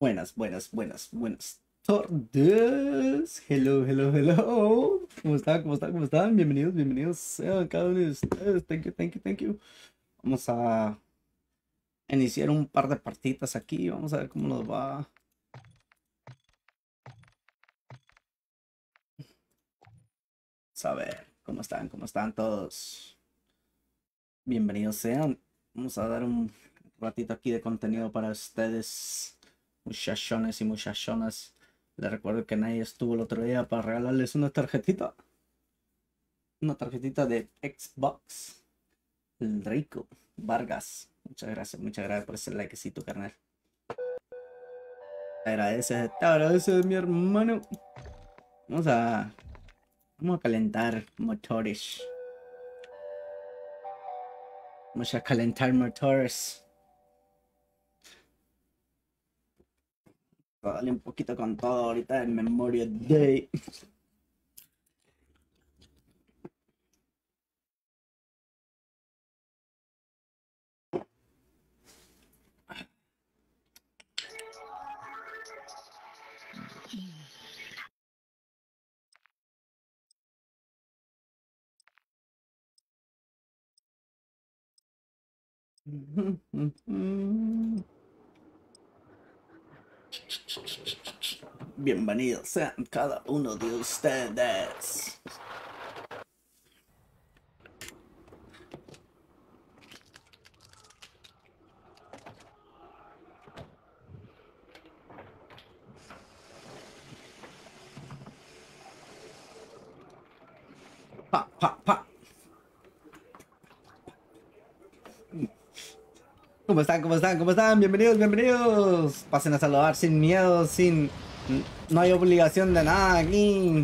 Buenas, buenas, buenas, buenas tardes. Hello, hello, hello. ¿Cómo están? ¿Cómo están? ¿Cómo están? Bienvenidos, bienvenidos sean cada uno de ustedes. Thank you, thank you, thank you. Vamos a iniciar un par de partidas aquí. Vamos a ver cómo nos va. Vamos a ver cómo están todos. Bienvenidos sean. Vamos a dar un ratito aquí de contenido para ustedes, muchachones y muchachonas. Les recuerdo que nadie estuvo el otro día para regalarles una tarjetita. Una tarjetita de Xbox. El Rico Vargas. Muchas gracias por ese likecito, carnal. Te agradece, mi hermano. Vamos a calentar motores. Vamos a calentar motores. Dale un poquito con todo ahorita en Memorial Day. Bienvenidos sean cada uno de ustedes. Pa, pa, pa. ¿Cómo están? ¿Cómo están? ¿Cómo están? Bienvenidos, bienvenidos. Pasen a saludar sin miedo, sin... No hay obligación de nada aquí.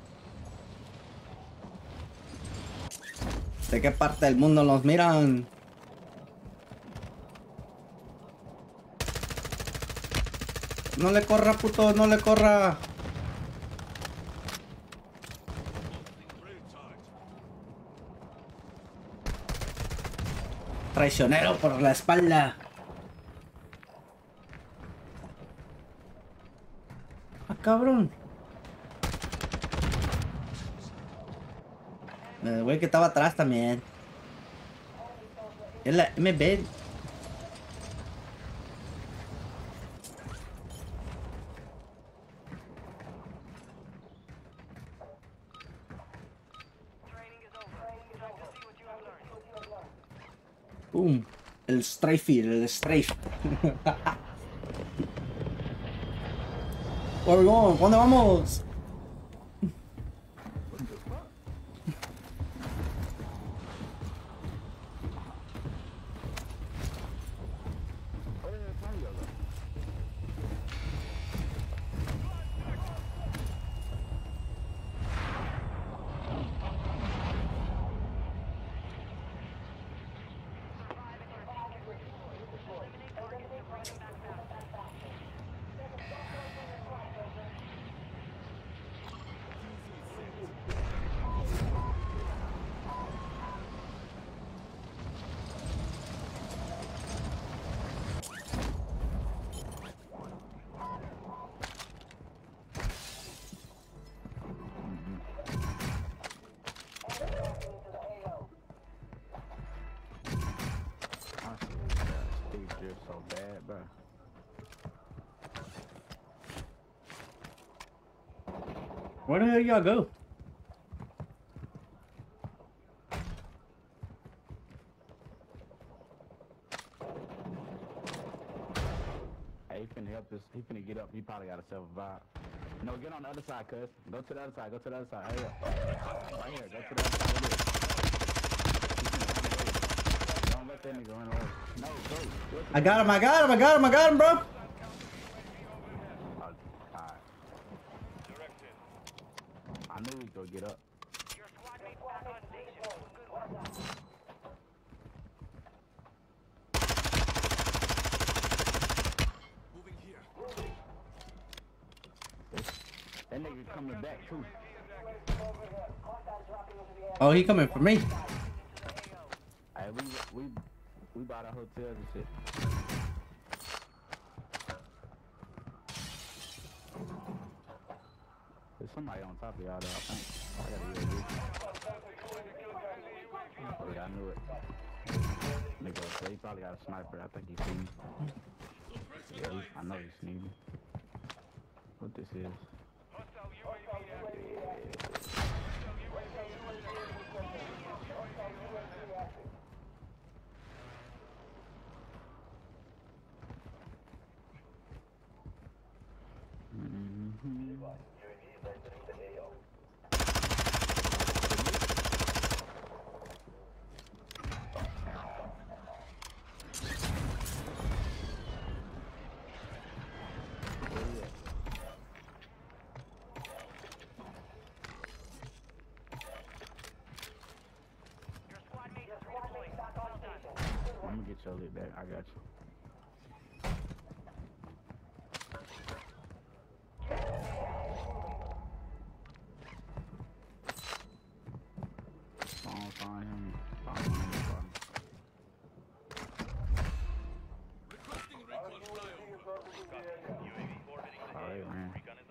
¿De qué parte del mundo nos miran? No le corra, puto, no le corra. Traicionero por la espalda. Ah, cabrón. El güey que estaba atrás también. Es la MB. Boom. El strafe, el strafe. Where we going? ¿Dónde vamos? Where the hell y'all go? Hey, he finna help this. He finna get up. He probably got a self-vibe. No, get on the other side, cuz. Go to the other side. Go to the other side. Hurry up. Right here. Go to the other side of this. Don't let that nigga run away. No, go. I got him, bro. Alright. I knew he'd go get up. Your squad mate back on station. Good work. Moving here. That nigga coming back too. Oh, he coming for me. Hey, we bought our hotels and shit. somebody on top of y'all though, I think. I gotta get it. Oh, yeah, I knew it. Nigga, so he probably got a sniper. I think he seen me. Yeah, I know he's sneaking. What this is? I'm gonna get your lit back. I got you. I don't find him. Find him. Oh, they ran.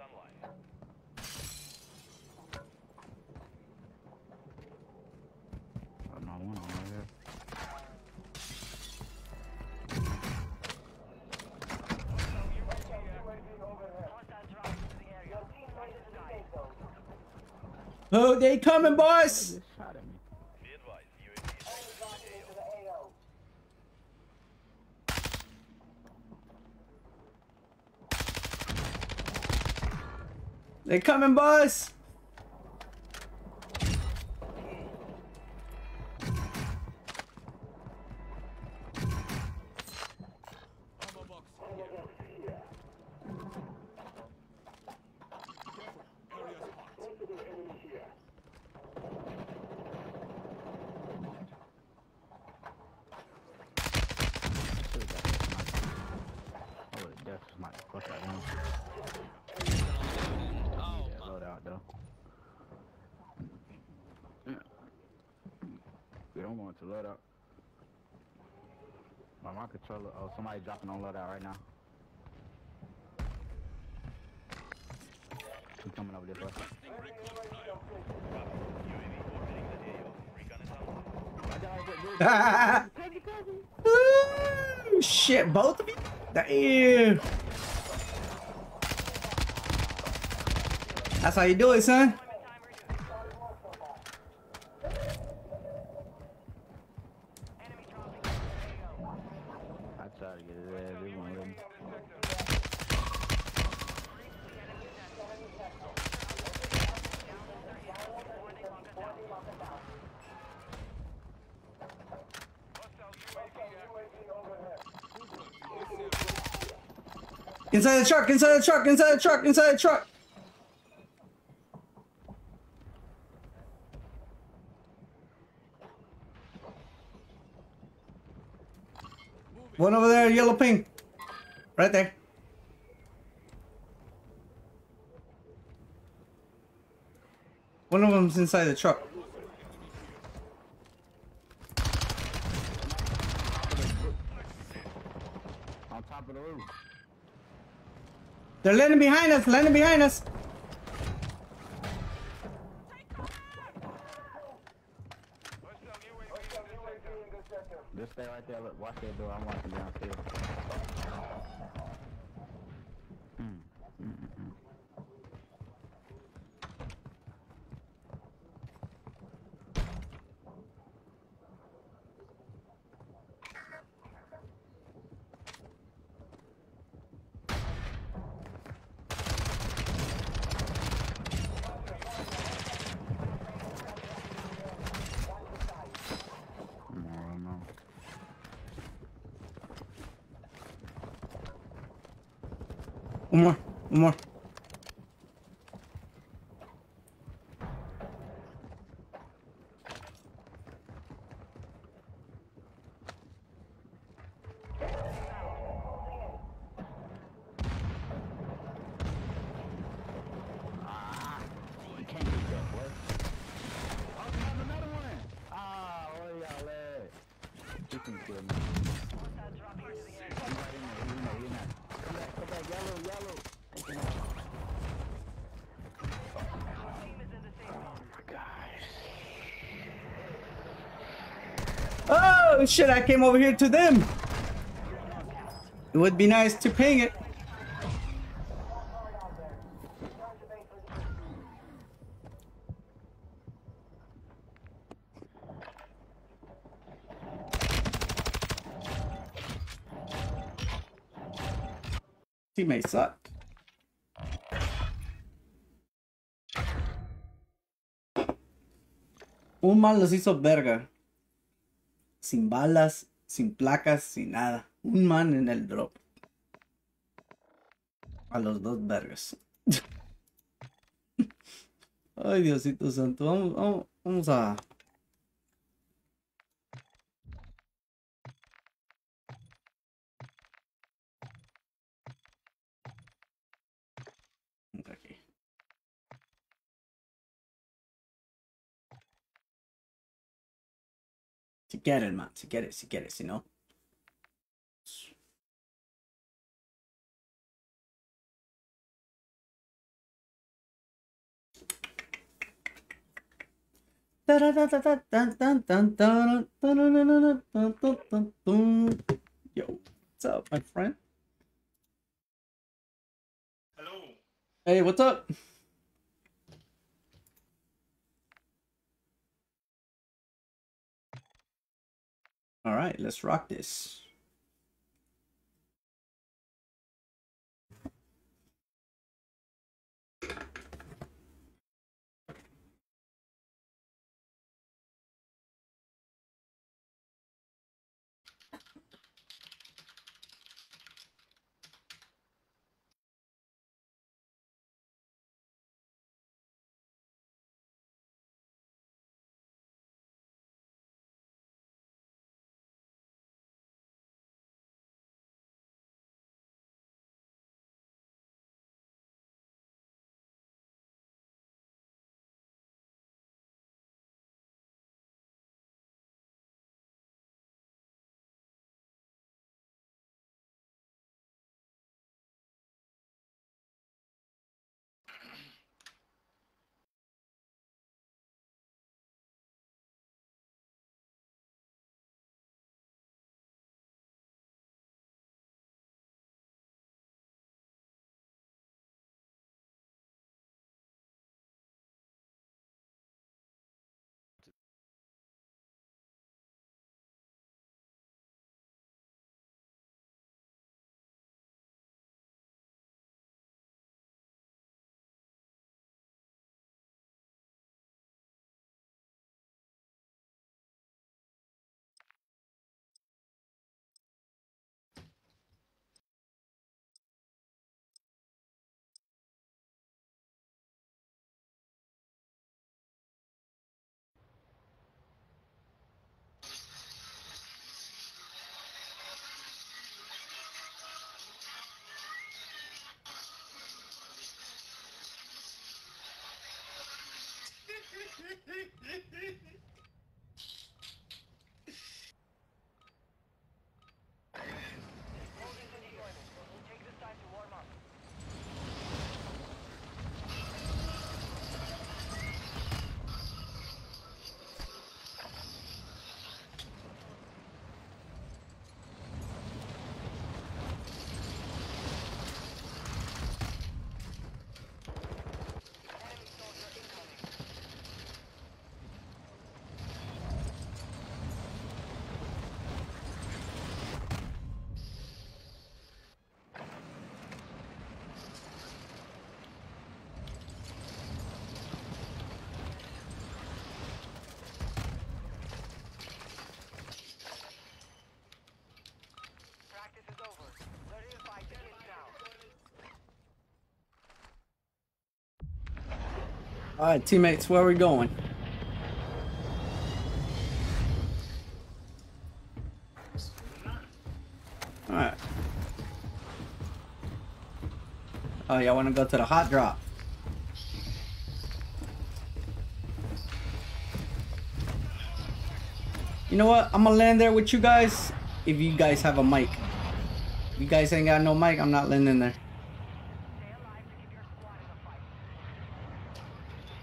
Oh, no, one on right here. Oh, they coming, boys! Just shot at me. They coming, boys! Fuck out him. Yeah, load out though. We don't want to load out. My controller. Oh, somebody dropping on loadout right now. He's coming over this way. Ooh, shit, both of you? Damn. That's how you do it, son. I tried to get his ass. He won't let me. Inside the truck, inside the truck, inside the truck, inside the truck. One over there, yellow pink. Right there. One of them's inside the truck. On top of the roof. They're landing behind us, landing behind us. Just stay right there. Look, watch that door. I'm watching downstairs. One more, one more. You can't beat that, boy. Oh, there's another one. Ah, what are y'all at? You can kill me. Come right in there. He's in there. Come back, yellow. Oh shit, I came over here to them. It would be nice to ping it. Teammates suck. Un man los hizo verga. Sin balas, sin placas, sin nada. Un man en el drop. A los dos vergas. Ay, Diosito santo. Vamos a... Aquí. Si quieres, man. Si quieres, si no. Yo, what's up, my friend? Hello. Hey, what's up? All right, let's rock this. Take this time to warm up. Enemy soldier incoming. Practice is over. The real fight begins now. All right, teammates, where are we going? All right. Oh, y'all want to go to the hot drop? You know what? I'm gonna land there with you guys if you guys have a mic. If you guys ain't got no mic, I'm not landing there. Stay alive to give your squad in a fight.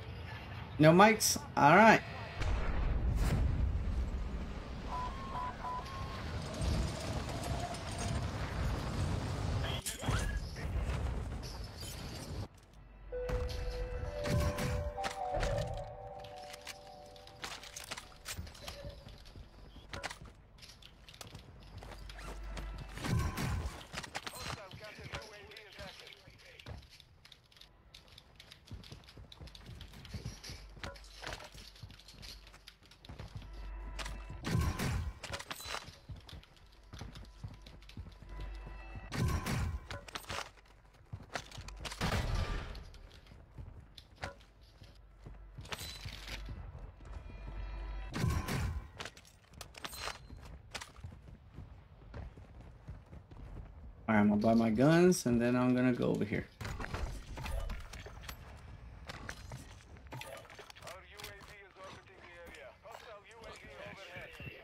No mics? All right. Alright, I'm gonna buy my guns and then I'm gonna go over here. Our UAV is orbiting the area. Hostile UAV overhead.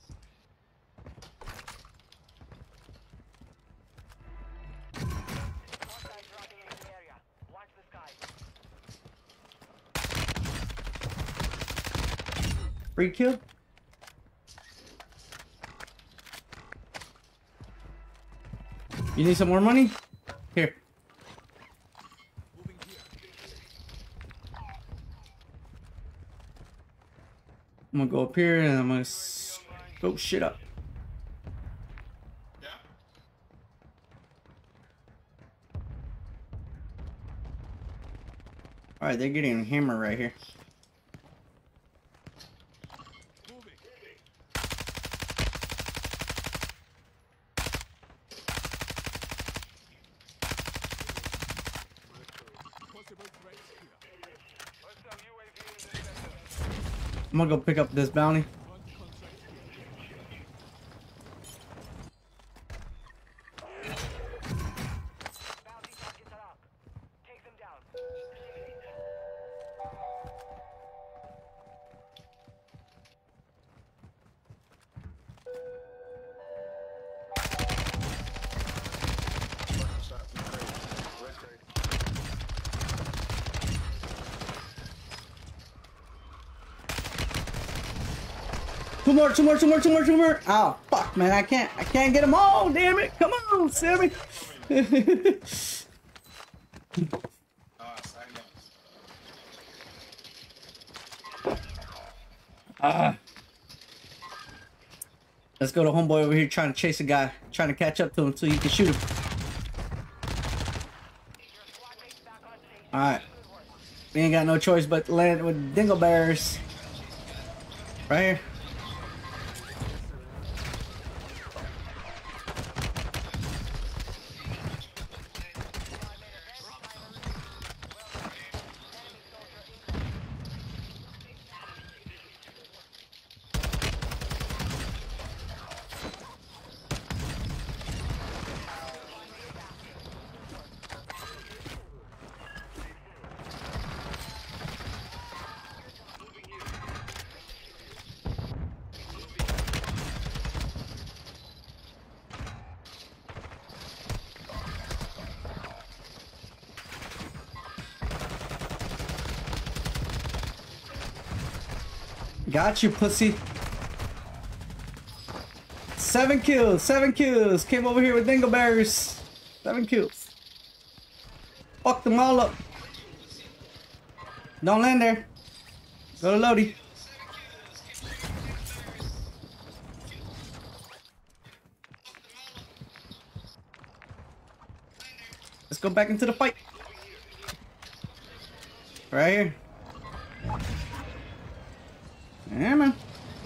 Hostile dropping into the area. Watch the sky. Free kill? You need some more money? Here. I'm gonna go up here and I'm gonna scope shit up. Alright, they're getting a hammer right here. Hostile UAV in the sector. I'm gonna go pick up this bounty. Bounty targets are up. Take them down. Two more. Oh, fuck, man. I can't get them all. Damn it. Come on, Sammy. Let's go to homeboy over here trying to chase a guy, trying to catch up to him so you can shoot him. Alright. We ain't got no choice but to land with dingleberries. Right here. Got you, pussy. 7 kills. Came over here with dingleberries. 7 kills. Fuck them all up. Don't land there. Go to Lodi. Let's go back into the fight. Right here. Yeah, man.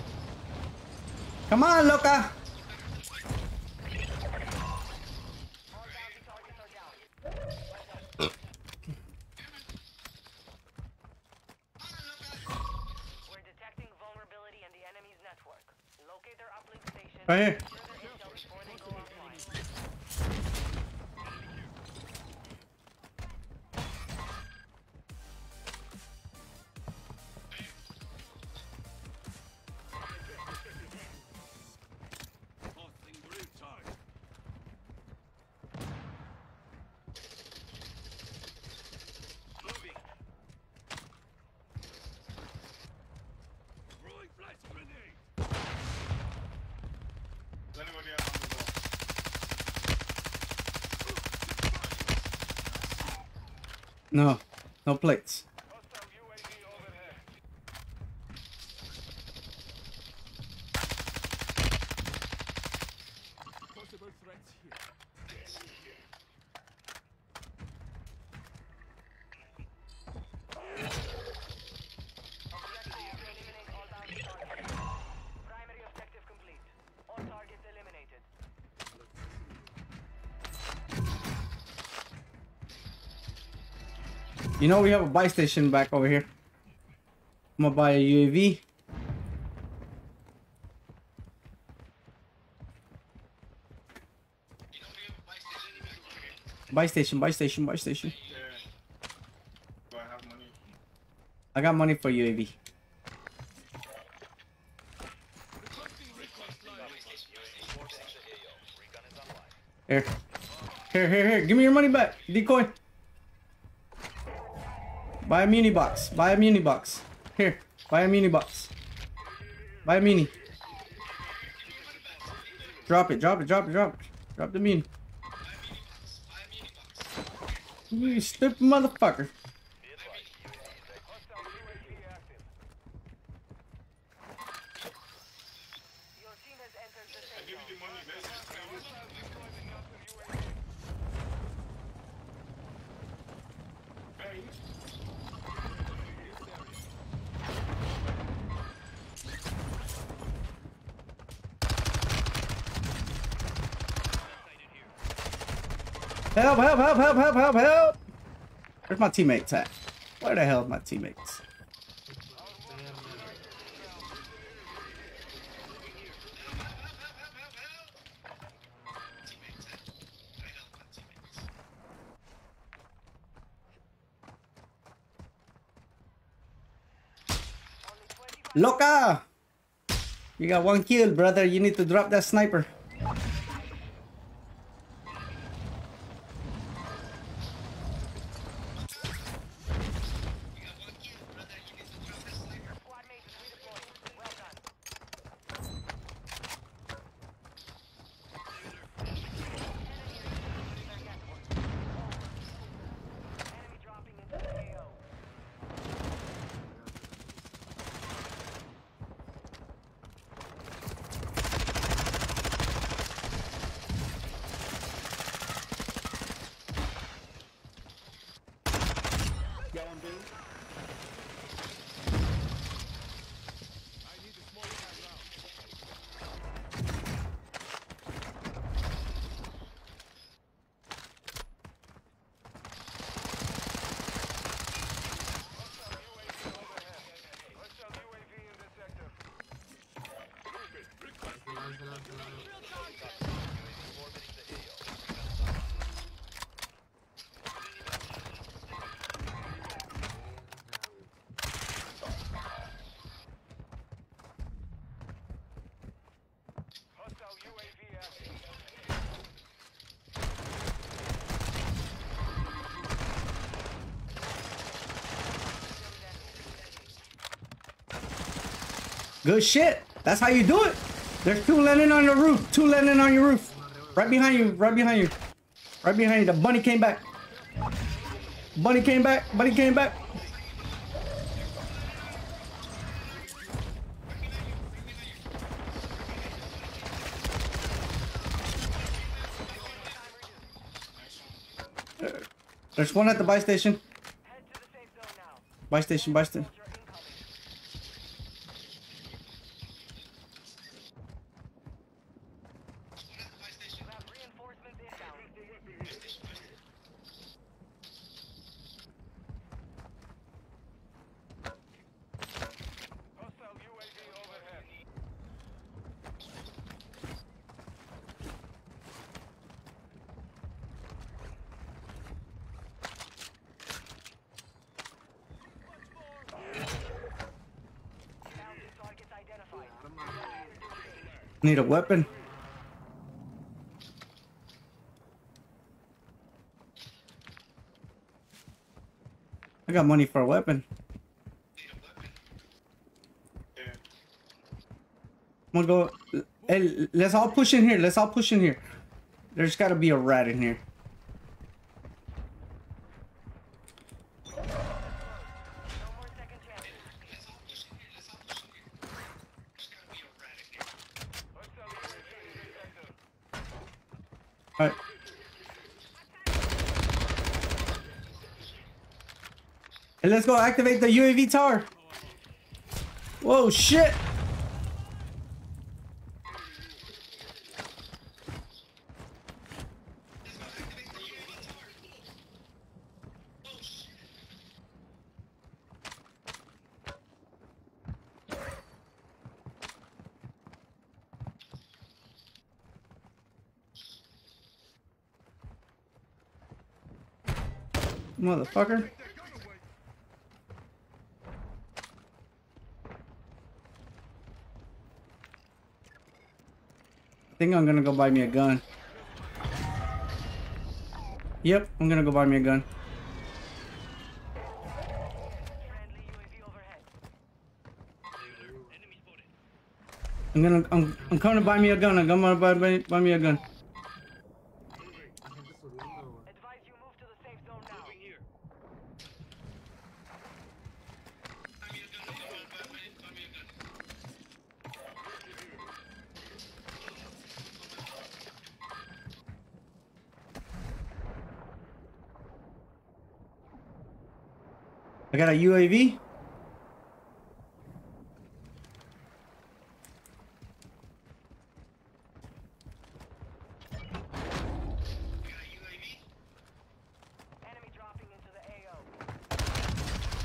Come on, Loca. We're detecting vulnerability in the enemy's network. Locate their uplink station. Right here. Further intel before they go offline. No. No plates. Hostile UAV overhead. Possible threats here. Objective is to eliminate all bounty targets. Primary objective complete. All targets eliminated. You know we have a buy station back over here. I'm gonna buy a UAV. Buy station, buy station, buy station. Yeah. Do I have money? I got money for UAV. Here. Here. Give me your money back. Decoy. Buy a muni box. Buy a muni box. Here. Buy a muni box. Buy a muni. Drop it. Drop the muni. You stupid motherfucker. Your team has entered the I safe give zone. you the money, let's just play with it. Hey. Help. Where's my teammates at? Where the hell are my teammates? Loca! You got 1 kill, brother. You need to drop that sniper. Squad mate is redeploying. Well done. Enemy dropping into the AO. Going, dude. Good shit. That's how you do it. There's 2 landing on the roof. 2 landing on your roof. Right behind you. The bunny came back. Bunny came back. There's one at the buy station. Head to the safe zone now. Buy station. Soldier incoming. You have reinforcements inbound. Hostile UAV overhead. Bounty targets identified. Need a weapon. I got money for a weapon. Yeah. I'm gonna go. Hey, let's all push in here. There's gotta be a rat in here. No more second chances. Alright. Hey, let's go activate the UAV tower. Whoa, shit. motherfucker. I think I'm gonna go buy me a gun. Yep, I'm gonna go buy me a gun. Friendly UAV overhead. I'm coming to buy me a gun. I'm gonna buy me a gun. Advise you move to the safe zone now. I got a UAV. Enemy dropping into the AO.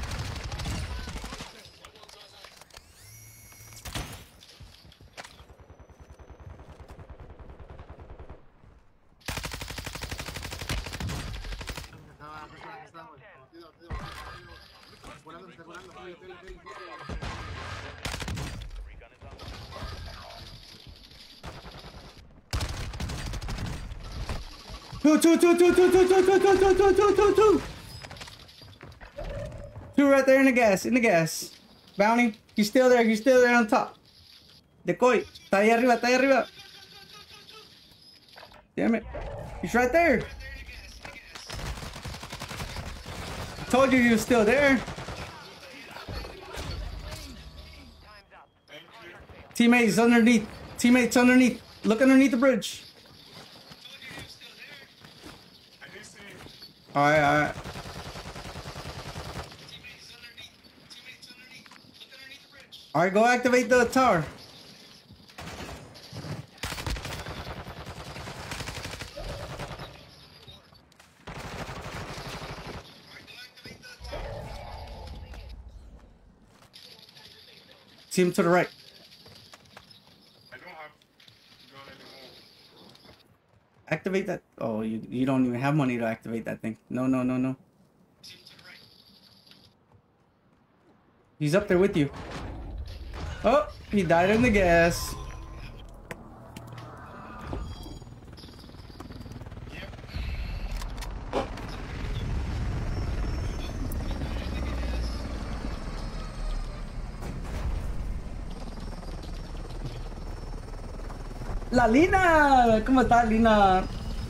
Two right there in the gas, Bounty, he's still there on top. Decoy, está ahí arriba. Damn it, he's right there. I told you he was still there. Time's up. Thank you. Teammates underneath. Look underneath the bridge. I didn't see him. Alright. Alright, go activate the tower. See him to the right. I don't have gun anymore. Activate that. Oh, you don't even have money to activate that thing. No. He's up there with you. Oh, he died in the gas. La Lina, ¿cómo estás, Lina?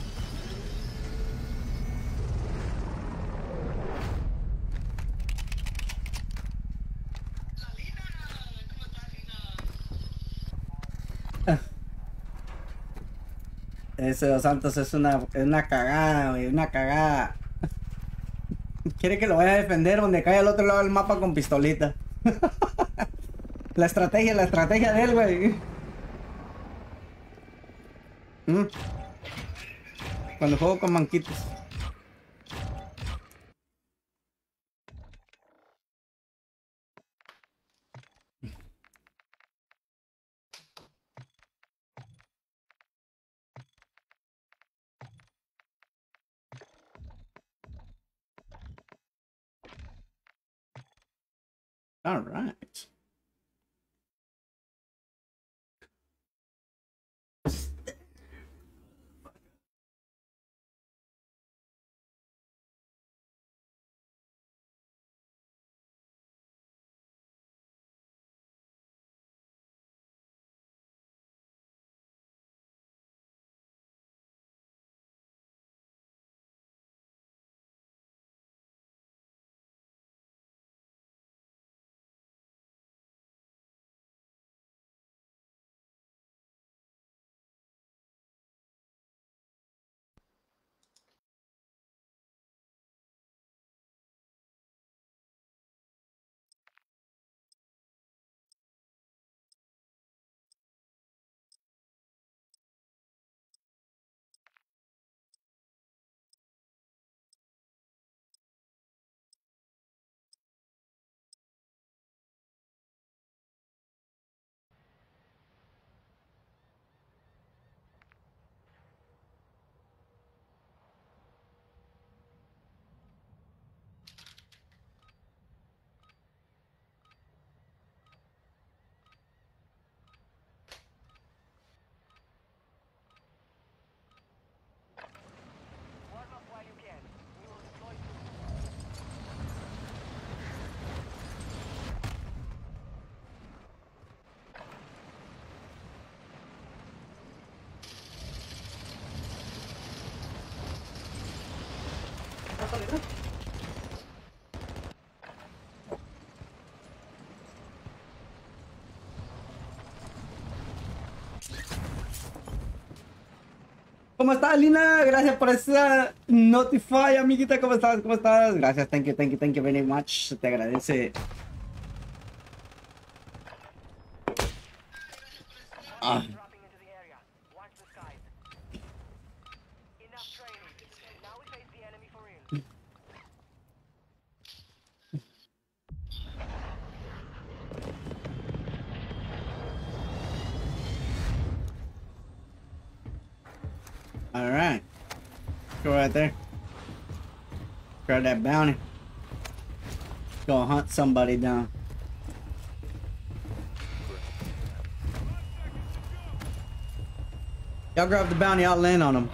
Ese Dos Santos es una cagada, güey, una cagada. Quiere que lo vaya a defender donde caiga al otro lado del mapa con pistolita. La estrategia de él, güey. Cuando juego con manquitos. All right. ¿Cómo estás, Lina? Gracias por esa notify, amiguita. ¿Cómo estás? ¿Cómo estás? Gracias, thank you very much. Se te agradece. Ah. Dropping into the area. Watch the skies. Enough training. Now we face the enemy for real. All right. Go right there. Grab that bounty. Go hunt somebody down. Y'all grab the bounty, I'll land on them.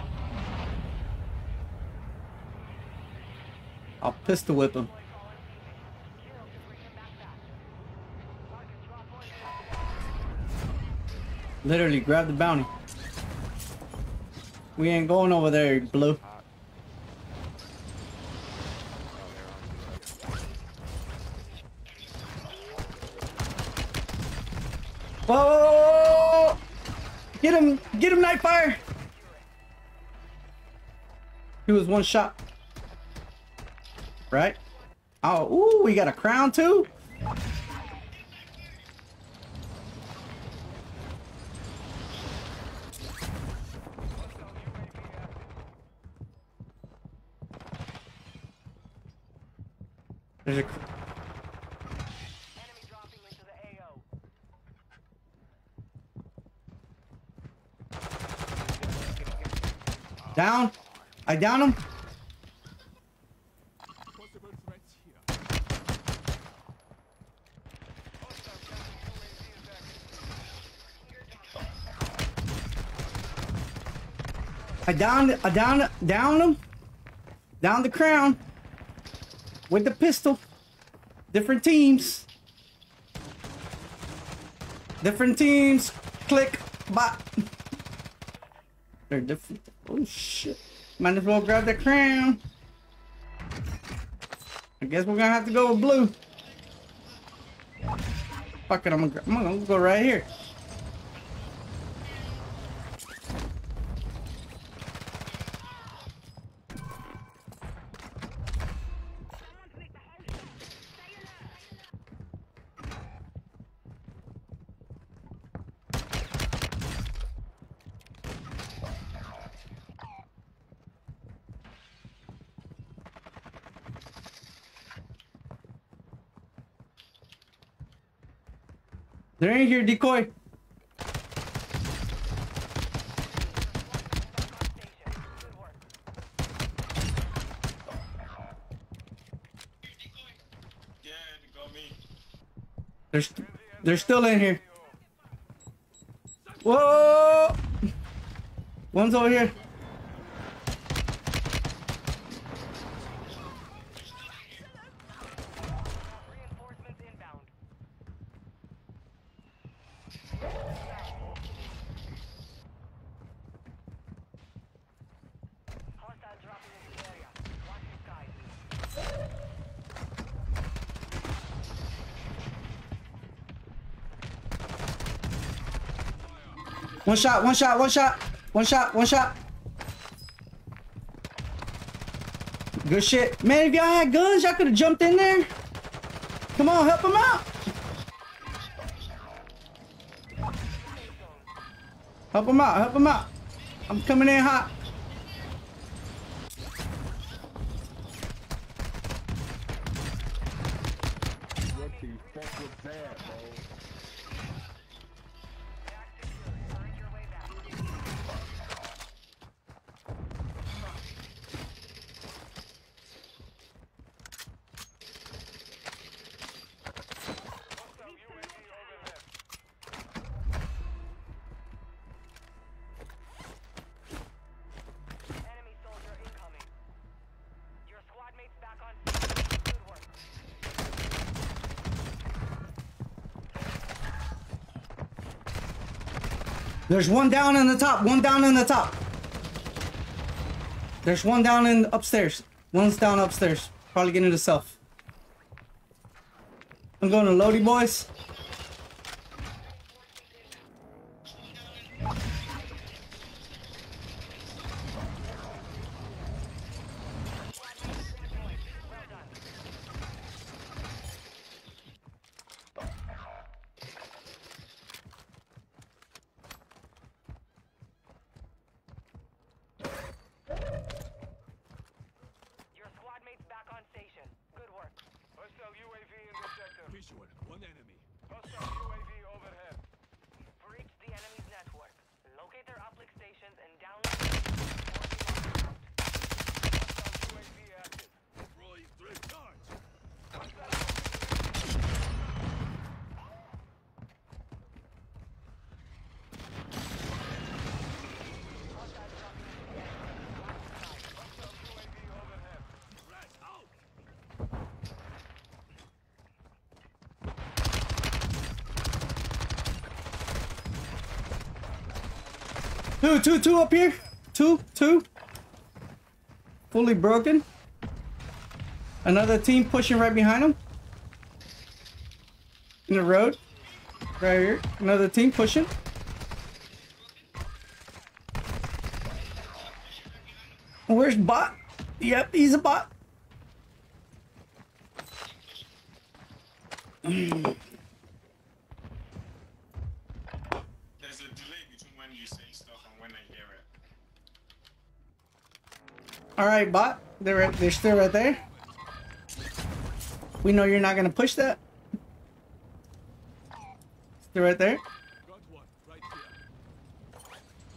I'll pistol whip him. Literally, grab the bounty. We ain't going over there, Blue. Whoa! Get him, Nightfire! He was one shot. Right? Oh, ooh, we got a crown too? There's a... Enemy dropping into the AO. Down. I down him. Possible threats here. I downed him. Down the crown. With the pistol. Different teams. Different teams. Click. Bot. They're different. Oh shit. Might as well grab the crown. I guess we're gonna have to go with Blue. Fuck it, I'm gonna go right here. They're in here, decoy. Yeah, they got me. They're still in here. Whoa! One's over here. Reinforcements inbound. Hostile dropping into the area. Watch the skies. One shot, one shot, one shot. One shot, one shot. Good shit. Man, if y'all had guns, y'all could have jumped in there. Come on, help him out. Help him out, help him out. I'm coming in hot. What the fuck was that, bro? Find your way back. Enemy soldier incoming. Your squad mates back on. Good work. There's one down in the top, one down in the top. There's one down in upstairs. One's down upstairs. Probably getting to self. I'm going to Lodi, boys. Your squad mates back on station. Good work. Hostile UAV in the sector. Visual. One enemy. Hostile UAV overhead. Breach the enemy's network. Locate their uplink stations and download them. Hostile UAV active. Throwing 3 charge. Hostile UAV overhead. Rat out. Two up here. Two. Fully broken. Another team pushing right behind him. In the road. Right here. Another team pushing. Where's bot? Yep, he's a bot. There's a delay between when you say stuff and when I hear it. All right, bot. They're still right there. We know you're not gonna push that. Still right there. Got one. Right here.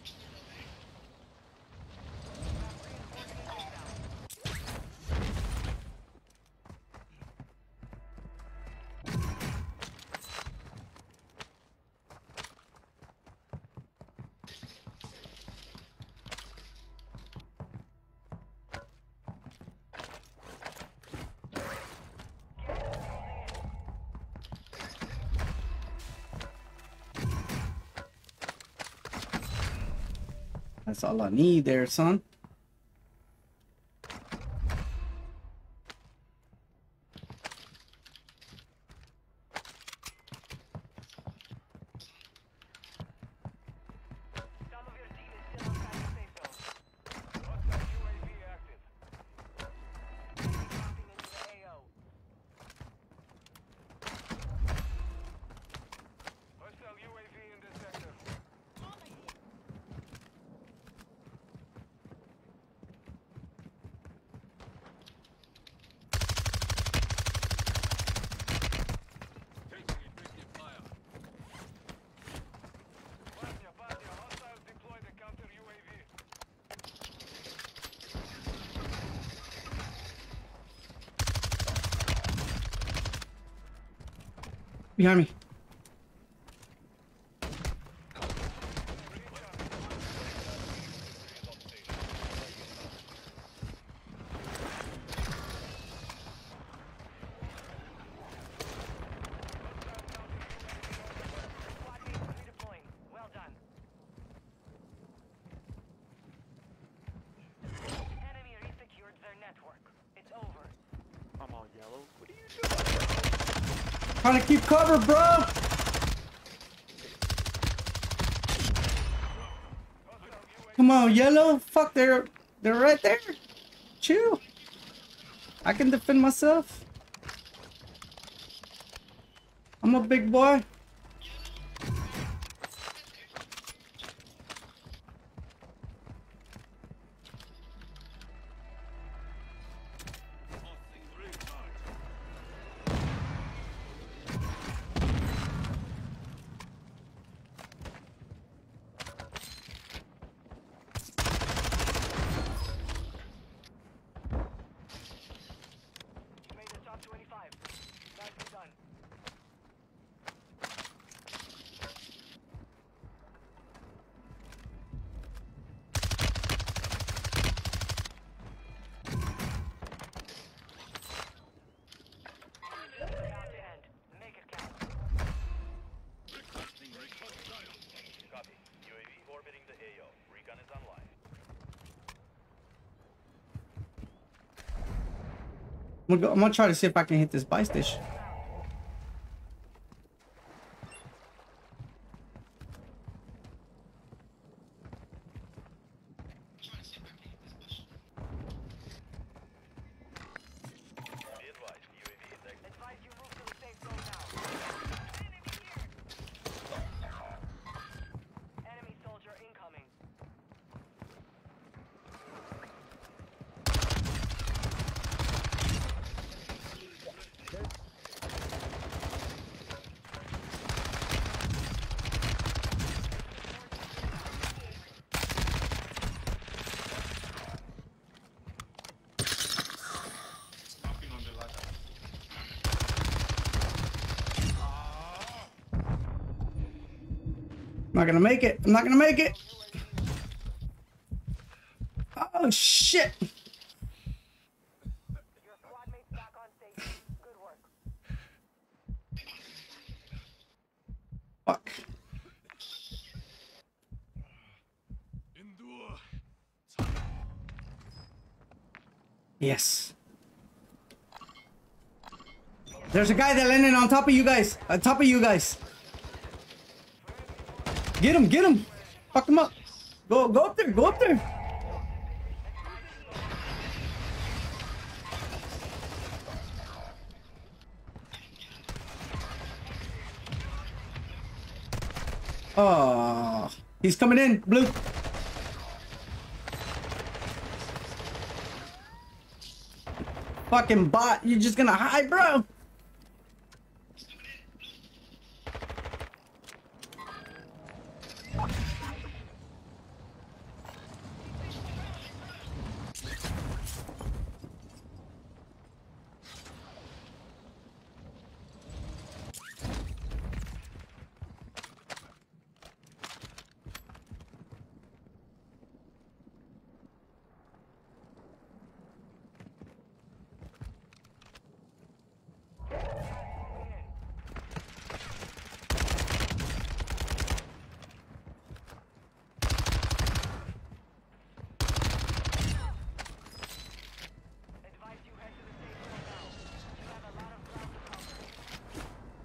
That's all I need there, son. Some of your team is still outside the safe zone. Hostile UAV active. Dropping into the AO. Hostile UAV in the sector. Taking effective fire. Partner. Hostiles deploy the counter UAV. Behind me. Squad mates redeploying. Well done. Enemy resecured their network. It's over. I'm on yellow. What are you doing? Trying to keep cover, bro. Come on, yellow. Fuck, they're right there. Chill. I can defend myself. I'm a big boy. Tossing 3 charge. You made the top 25. Nicely done. I'm gonna try to see if I can hit this buy station. Advise you move to the safe zone now. Enemy soldier incoming. Stopping on the ladder. I'm not gonna make it. I'm not gonna make it. Oh shit! Your squad mates back on station. Good work. Fuck. Endure. Yes. There's a guy that landed on top of you guys. On top of you guys. Get him, get him. Fuck him up. Go up there, go up there. Oh, he's coming in, blue. Fucking bot, you're just gonna hide, bro. Advise you head to the safe zone now. You have a lot of ground to cover.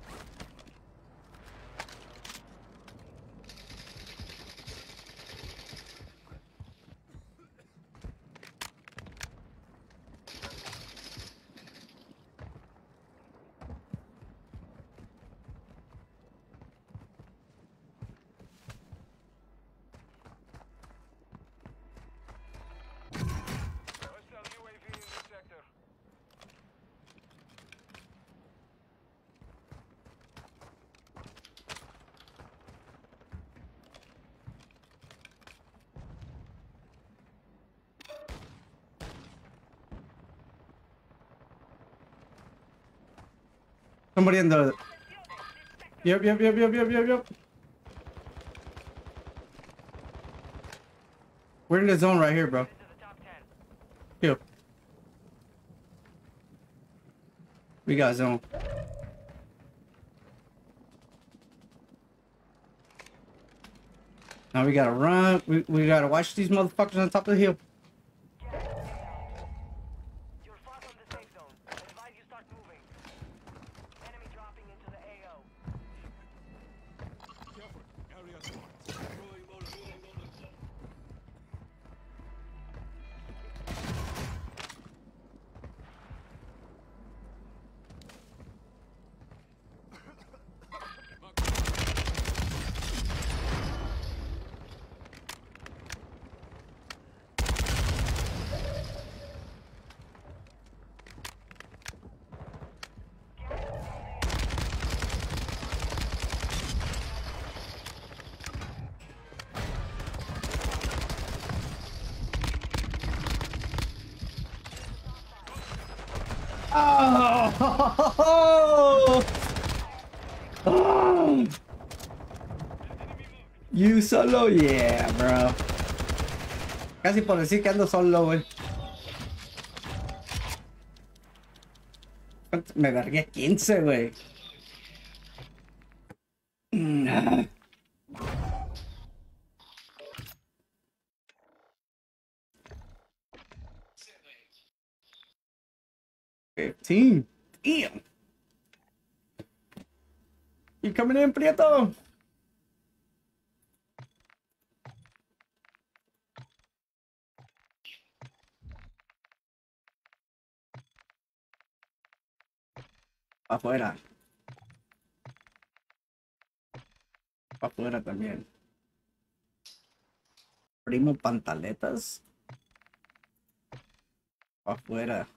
Hostile UAV in this sector. Somebody in the. Yep. We're in the zone right here, bro. To the top 10. Here. We got zone. Now we gotta run. We gotta watch these motherfuckers on top of the hill. You're far from the safe zone. Advise you start moving. Enemy dropping into the AO. Careful. Area marked. Throwing Molotov. Oh! Oh! You solo, yeah, bro. Casi por decir que ando solo, güey. Me largué 15, güey. 15. Damn. You coming in, Prieto? Afuera. Afuera también. Primo Pantaletas. Afuera.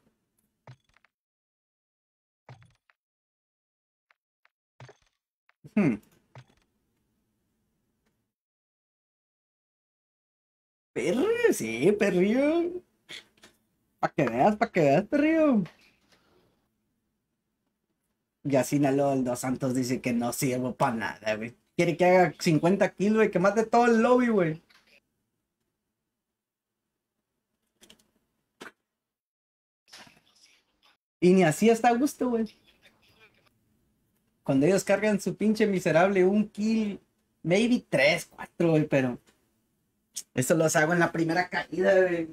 Perro, sí, perrillo. Pa' que veas, perrillo. Y así el Dos Santos dice que no sirvo para nada, güey. Quiere que haga 50 kilos, güey, que mate todo el lobby, güey. Y ni así está a gusto, güey. Cuando ellos cargan su pinche miserable un kill, maybe 3, 4, güey, pero eso los hago en la primera caída, güey.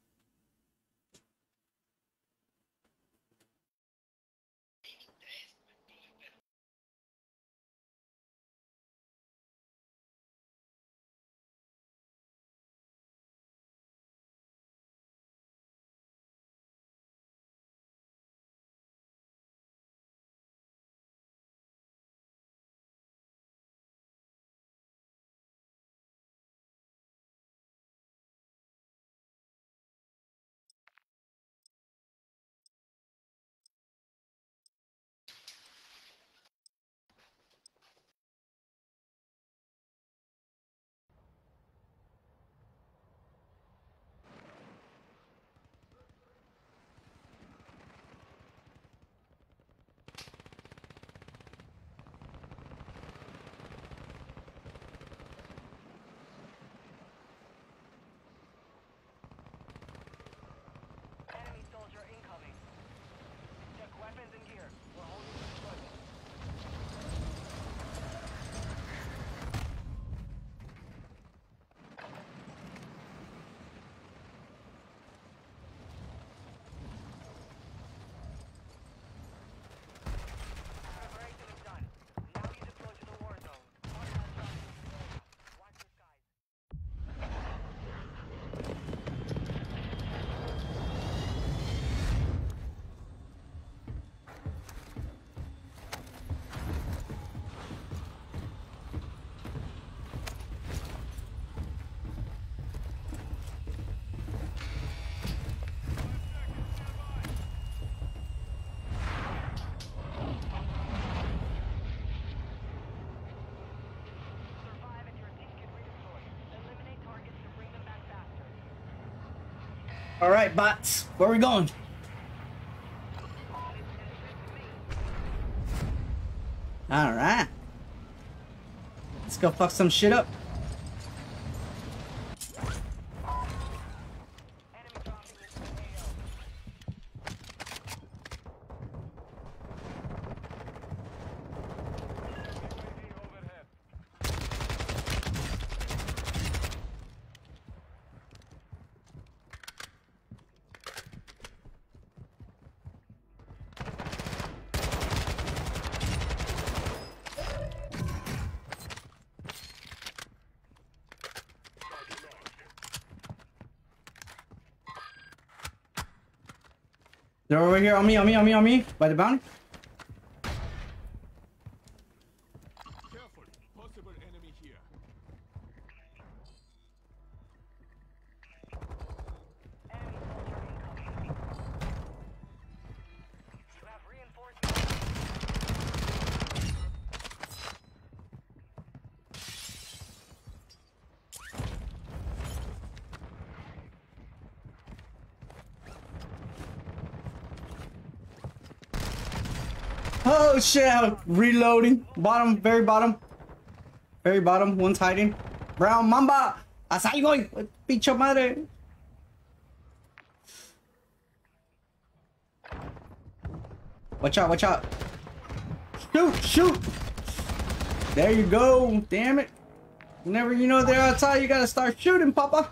Enemy soldier incoming. Check weapons and gear. We're holding the deployment. Preparation is done. Now you deploy to the war zone. Hostile dropping into the area. Watch the skies. Survive and your team can redeploy. Eliminate targets to bring them back faster. All right, bots, where we going? All right. Let's go fuck some shit up. Enemy dropping into the AO. UAV overhead. They're over here on me, by the bounty. Careful. Possible enemy here. Enemy soldier incoming. You have reinforcements. Oh shit! Reloading. Bottom, very bottom. Very bottom. One's hiding. Brown Mamba. Haz algo, pinche madre. Watch out! Watch out! Shoot! Shoot! There you go. Damn it! Whenever you know they're outside, you gotta start shooting, Papa.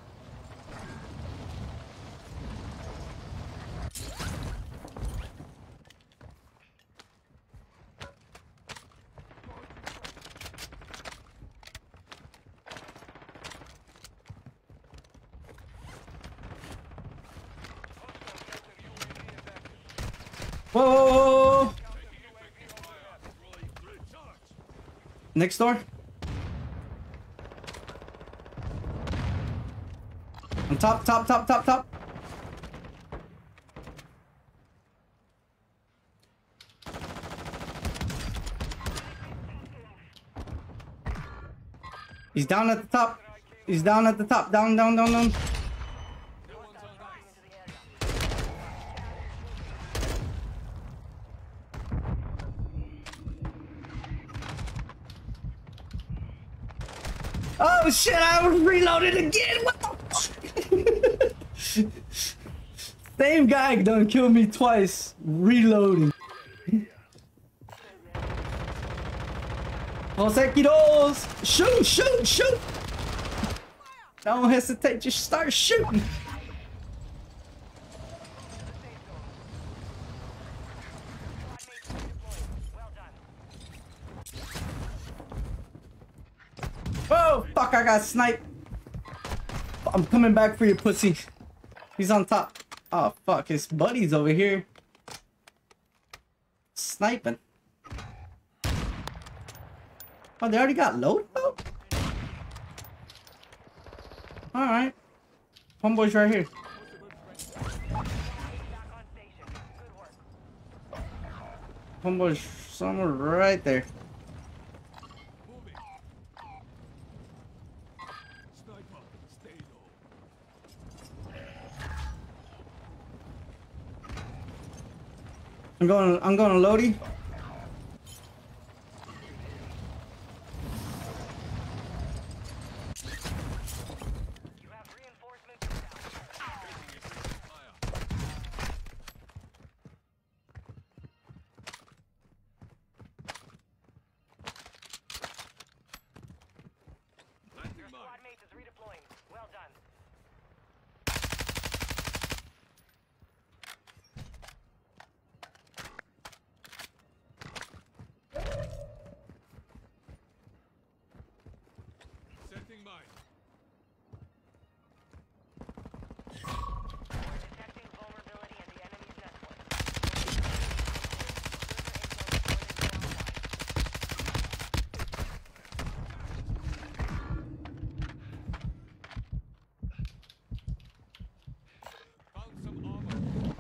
Whoa, whoa, whoa, whoa. Next door. On top, top, top, top, top. He's down at the top. He's down at the top. Down, down, down, down. Oh shit, I was reloaded again. What the fuck? Same guy done killed me twice. Reloading. Consecudos! Shoot, shoot, shoot! Don't hesitate, just start shooting. Oh, fuck, I got sniped. I'm coming back for you, pussy. He's on top. Oh, fuck, his buddy's over here. Sniping. Oh, they already got loaded up? Alright. Homeboy's right here. Homeboy's somewhere right there. Moving. Sniper, stay low. I'm going to Lodi. Setting mine. Detecting vulnerability in the enemy's network. Found some armor.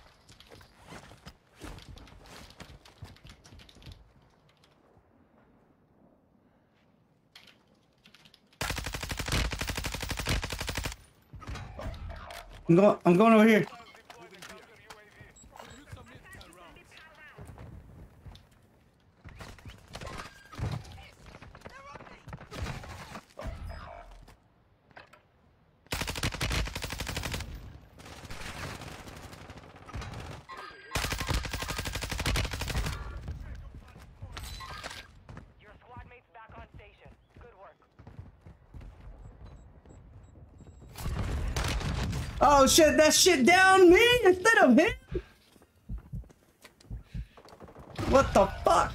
I'm going over here. Use some mid-cal rounds. Your squad mates back on station. Good work. Oh shit, that shit down me instead of him? What the fuck?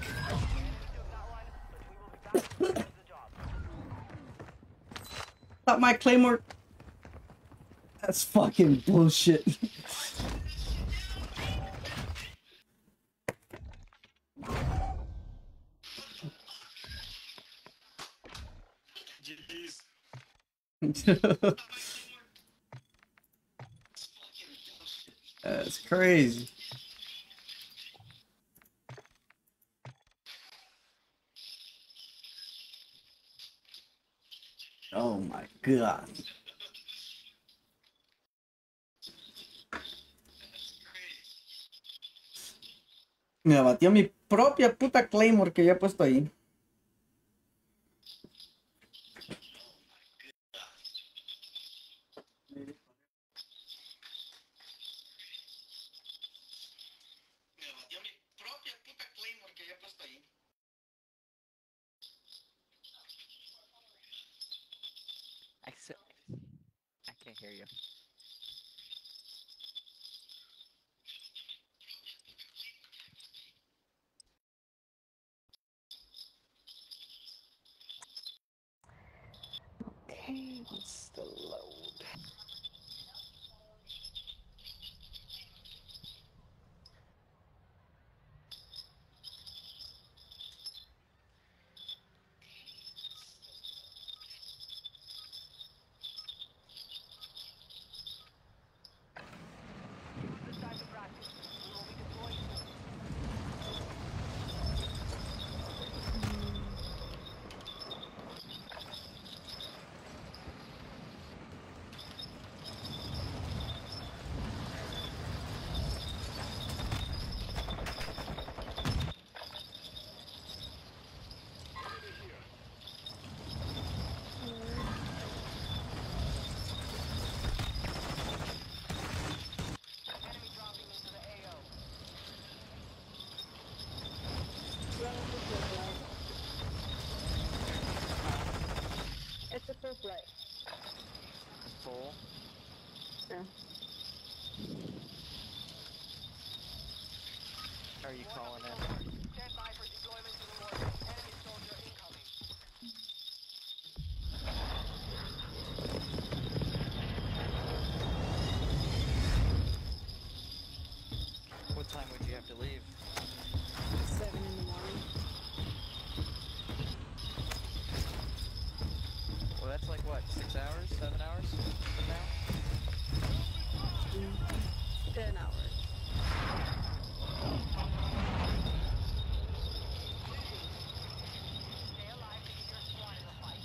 Thought my claymore. That's fucking bullshit. That's crazy. Oh my god. Me abatió mi propia puta Claymore que ya he puesto ahí. Me abatió mi propia puta Claymore que ya he puesto ahí. I can't hear you. Okay, what's the load? Are you calling in? Stand by for deployment to the north. Enemy soldier incoming. What time would you have to leave? 7 in the morning. Well, that's like what, 6 hours, 7 hours from now? 10 hours. Stay alive to keep your squad in the fight.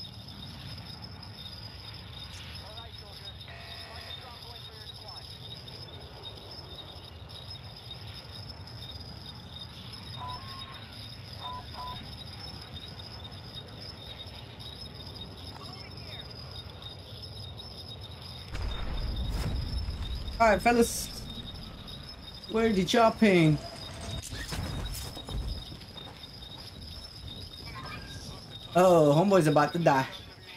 Alright, soldier. Mark a drop point for your squad. Alright, fellas. Where did y'all ping? Oh, homeboy's about to die.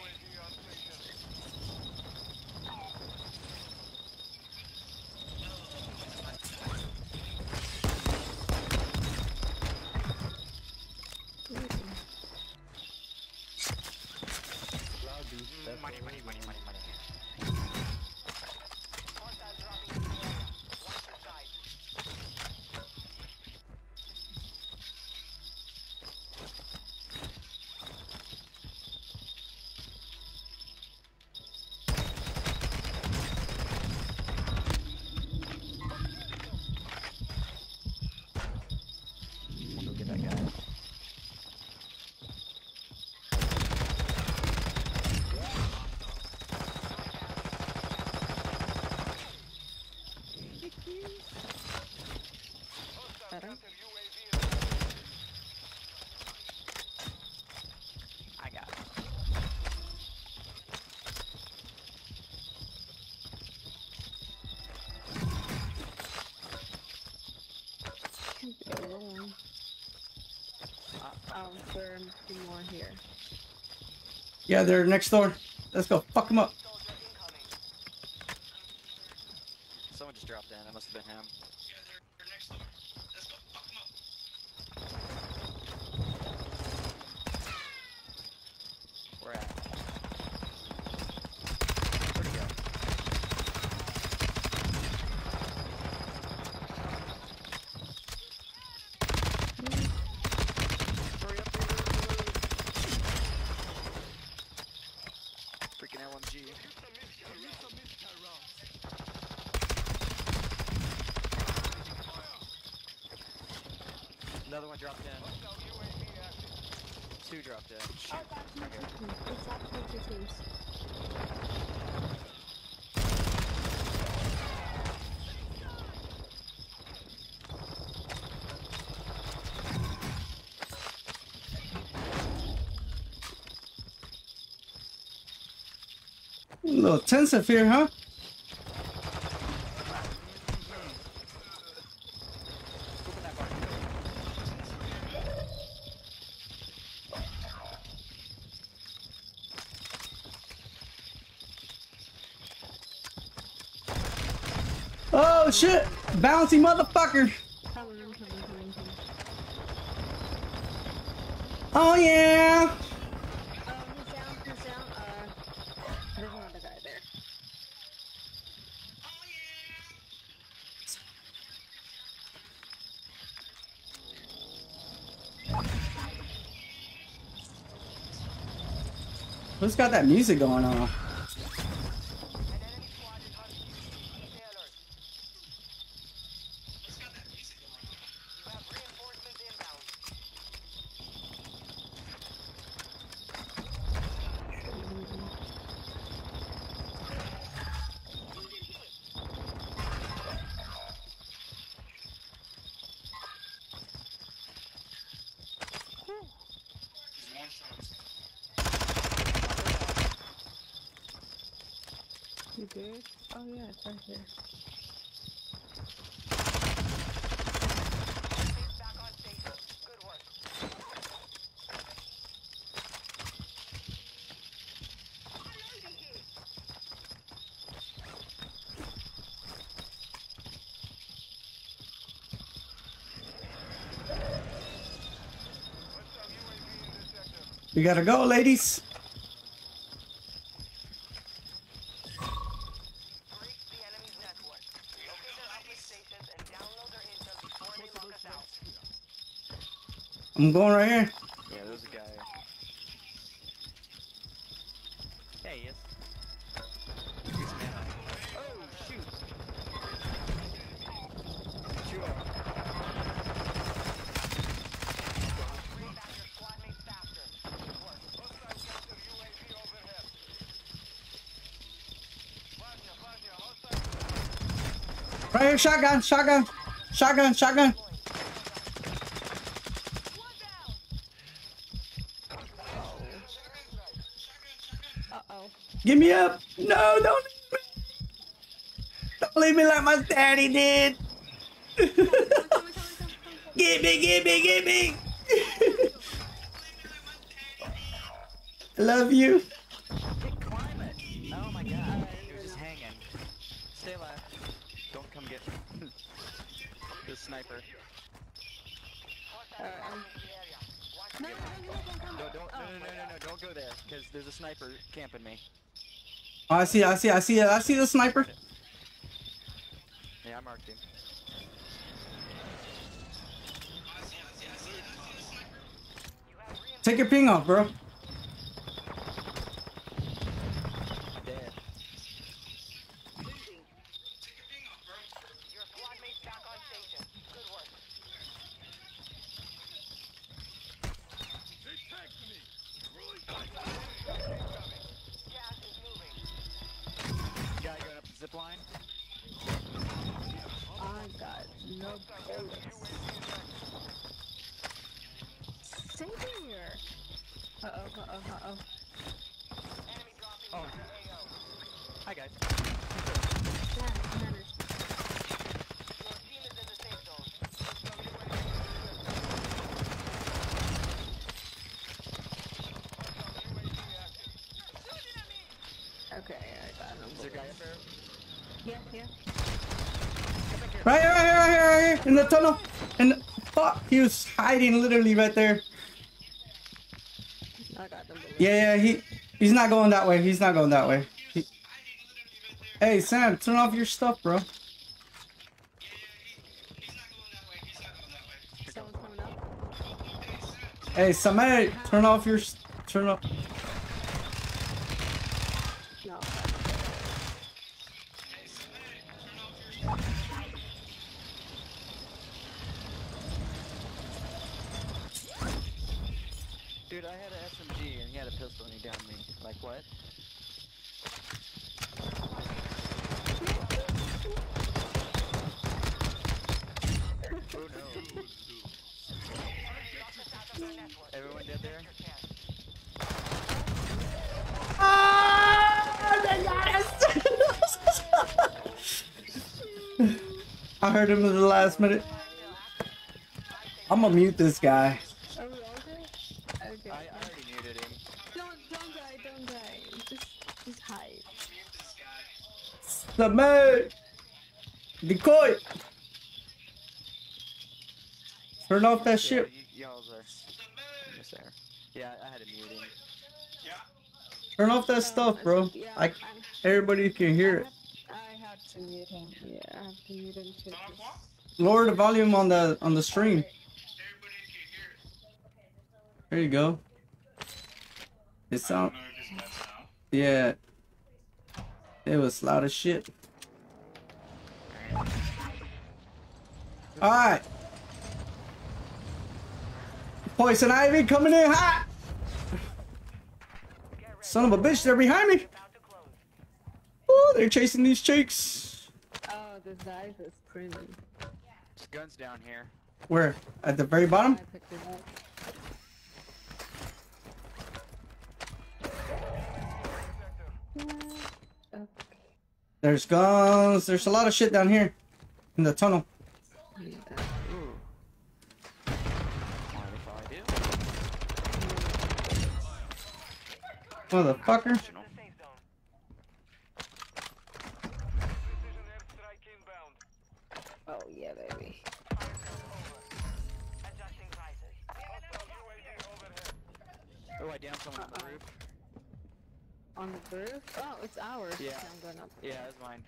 Money. Hostile dropping into the area. Watch your side. We'll go get that guy. Better? I got it. Go along. I'll burn 2 more here. Yeah, they're next door. Let's go. Fuck them up. Soldier incoming. Someone just dropped in. That must have been him. Where at? Where'd he go? Hurry up, freaking LMG. Another one dropped in. 2 dropped in. Shoot. Oh, that's my team. It's actually 2 teams. A little tense up here, huh? Open that bar. Oh shit! Bouncy motherfucker! Coming. Oh yeah! He's down. There's another guy there. Who's got that music going on? An enemy squad is hunting you. Stay alert. You have reinforcements inbound. You good? Oh yeah, it's right here. Take back on station. Good work. We gotta go, ladies. Breach the enemy's network. Locate their uplink stations and download their intel before they lock us out. I'm going right here. Yeah, there's a guy. Yeah, he is. He's a man. Oh, shoot! Shoot him. Bring back your squad mates faster. Good work. Hostile counter UAV overhead. Vanya, hostile. Right here, shotgun, shotgun, shotgun, shotgun. Uh-oh. Give me up. No, don't leave me. Don't leave me like my daddy did. Get me, get me, get me. I love you. Hey, climb it! Oh my god. He was just hanging. Stay alive. Don't come get the sniper. Alright, no, No, don't go there, because there's a sniper camping me. Oh, I see the sniper. Yeah, I marked him. Take your ping off, bro. Dead. Your squad mates back on station. Good work. They tagged me. Gas is moving. Guy going up the zip line. I got no bullets. Stay here. Uh-oh. Enemy dropping Oh. into AO. Hi, guys. Manners. Your team is in the safe zone. Okay, I got no Is there a guy up there? Yeah. Right here, in the tunnel. And fuck, he was hiding literally right there. I got no bullets. Yeah, he's not going that way. He's not going that way. Hey, Sam, turn off your stuff, bro. Someone's coming up. Hey, somebody, turn off. No. Dude, I had an SMG and he had a pistol and he downed me. Like, what? Oh no. Everyone dead there? I heard him in the last minute. I'm gonna mute this guy. Are we all good? Okay. I already muted him. Don't die. Just hide. Submit! Decoy! Turn off that shit. Y'all's are almost there. Yeah, I had to mute him. Turn off that stuff, bro. Everybody can hear it. I have to mute him. Yeah, I have to mute him too. Lower the volume on the stream. There you go. It sound. Yeah. It was loud as shit. Alright. Poison Ivy coming in hot. Son of a bitch, they're behind me. Oh, they're chasing these chicks. Oh, this guy is screaming. There's guns down here. Where? At the very bottom? I picked it up. Okay. There's guns. There's a lot of shit down here. In the tunnel. Ooh. Mind if I do? Motherfucker. The safe zone. Precision airstrike inbound. Oh yeah, baby. Adjusting prices. Hostile UAV overhead. Oh, I downed someone on the roof. On the roof? Oh, it's ours. Yeah. Okay, I'm going up. Yeah, that's mine.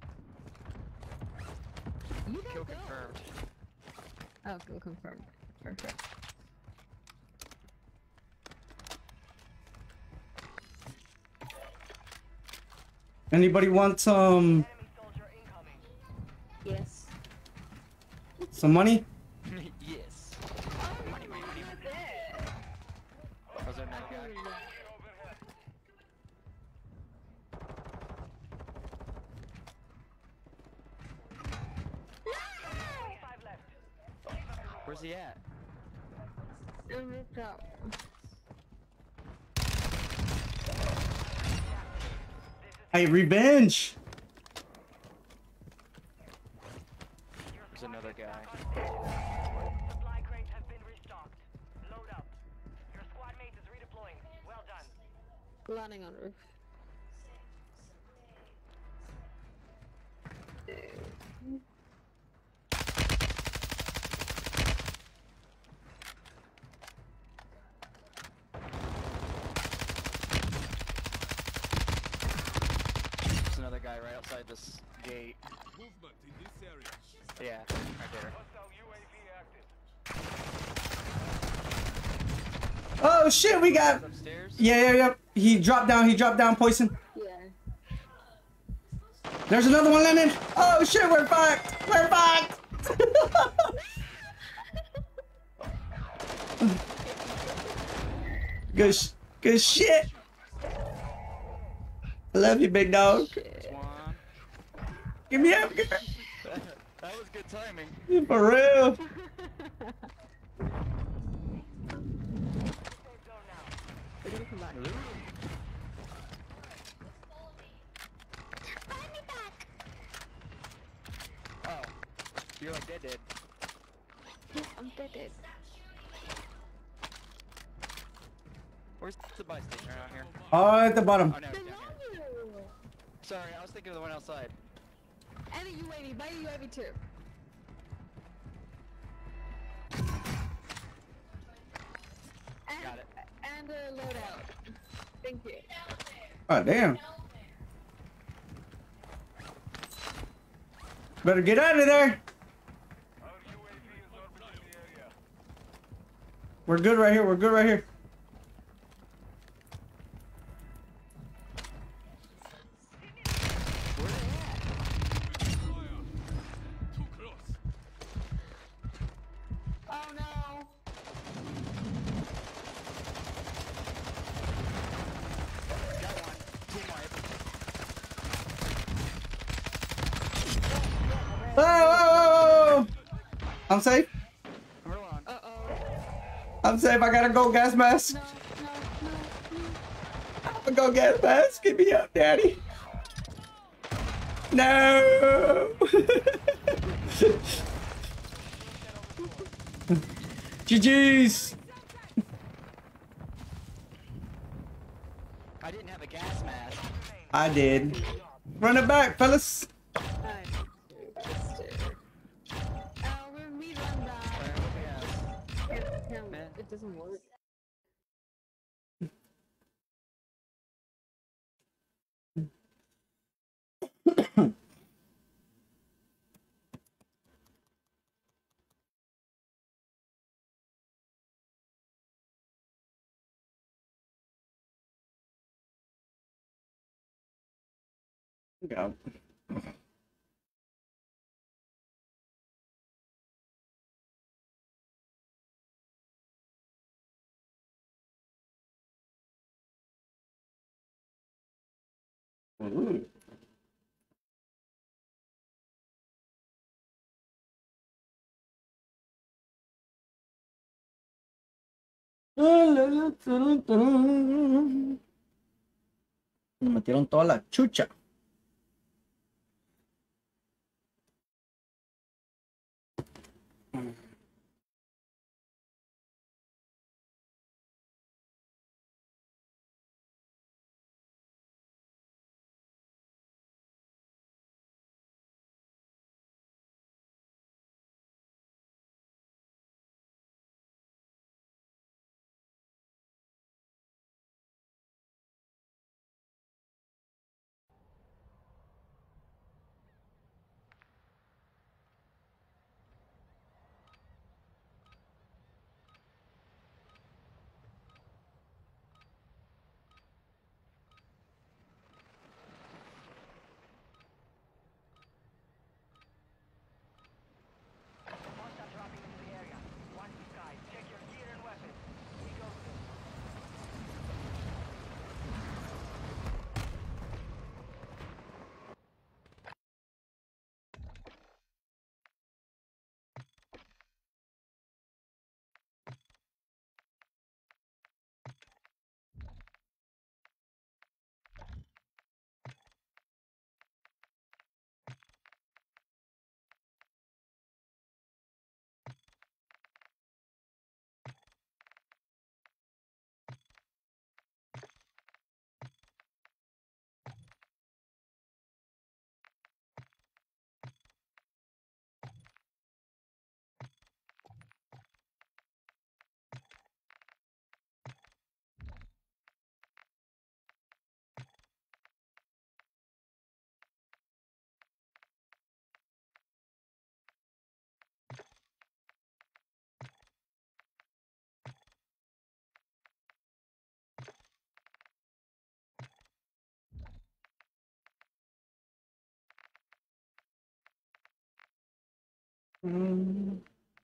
You don't Kill go. confirmed. Oh, kill confirmed. Perfect. Anybody want Enemy soldier incoming. Yes. some money? Yes. Money, money, money. Was there another guy? Where's he at? I moved up. Hey, revenge! There's another guy. Supply crates have been restocked. Load up. Your squad mate is redeploying. Well done. Landing on roof. There's another guy right outside this gate. Movement in this area. Yeah, right there. Hostile UAV active. Oh shit, we got. Upstairs? Yeah. He dropped down, poison. Yeah. There's another one landing. Oh shit, we're fucked. We're fucked. Good shit. I love you, big dog. There's one. Give me up. That was good timing. For real. We're gonna come back. Oh, you're like dead. I'm dead. Where's the buy station around here? Oh, at the bottom. Oh no, it's down here. Sorry, I was thinking of the one outside. And a UAV. Buy a UAV too. And, Got it. and a loadout. Thank you. Oh damn. Better get out of there. Our UAV is orbiting the area. We're good right here. We're good right here. Where they at? Fire. Too close. Oh no. Got one. Team wipe. Whoa. I'm safe. Hold on. I'm safe. I got a gold gas mask. No. A gold gas mask. Get me up, daddy. No. GG's. I didn't have a gas mask. I did. Run it back, fellas. Oh, when we run back, it doesn't work. Go. Ooh. Me metieron toda la chucha. Mm.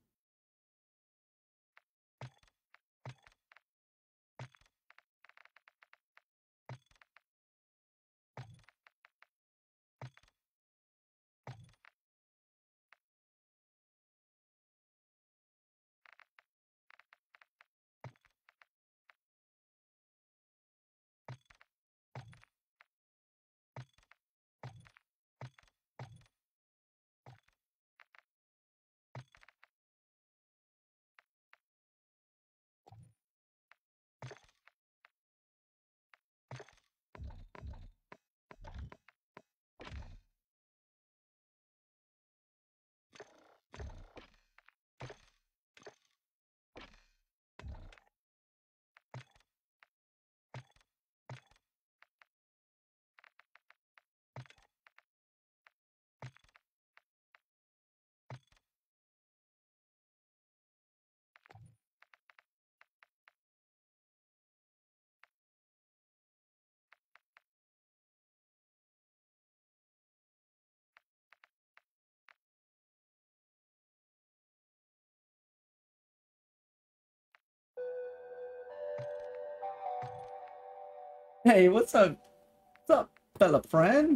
Hey, what's up? What's up, fella friend?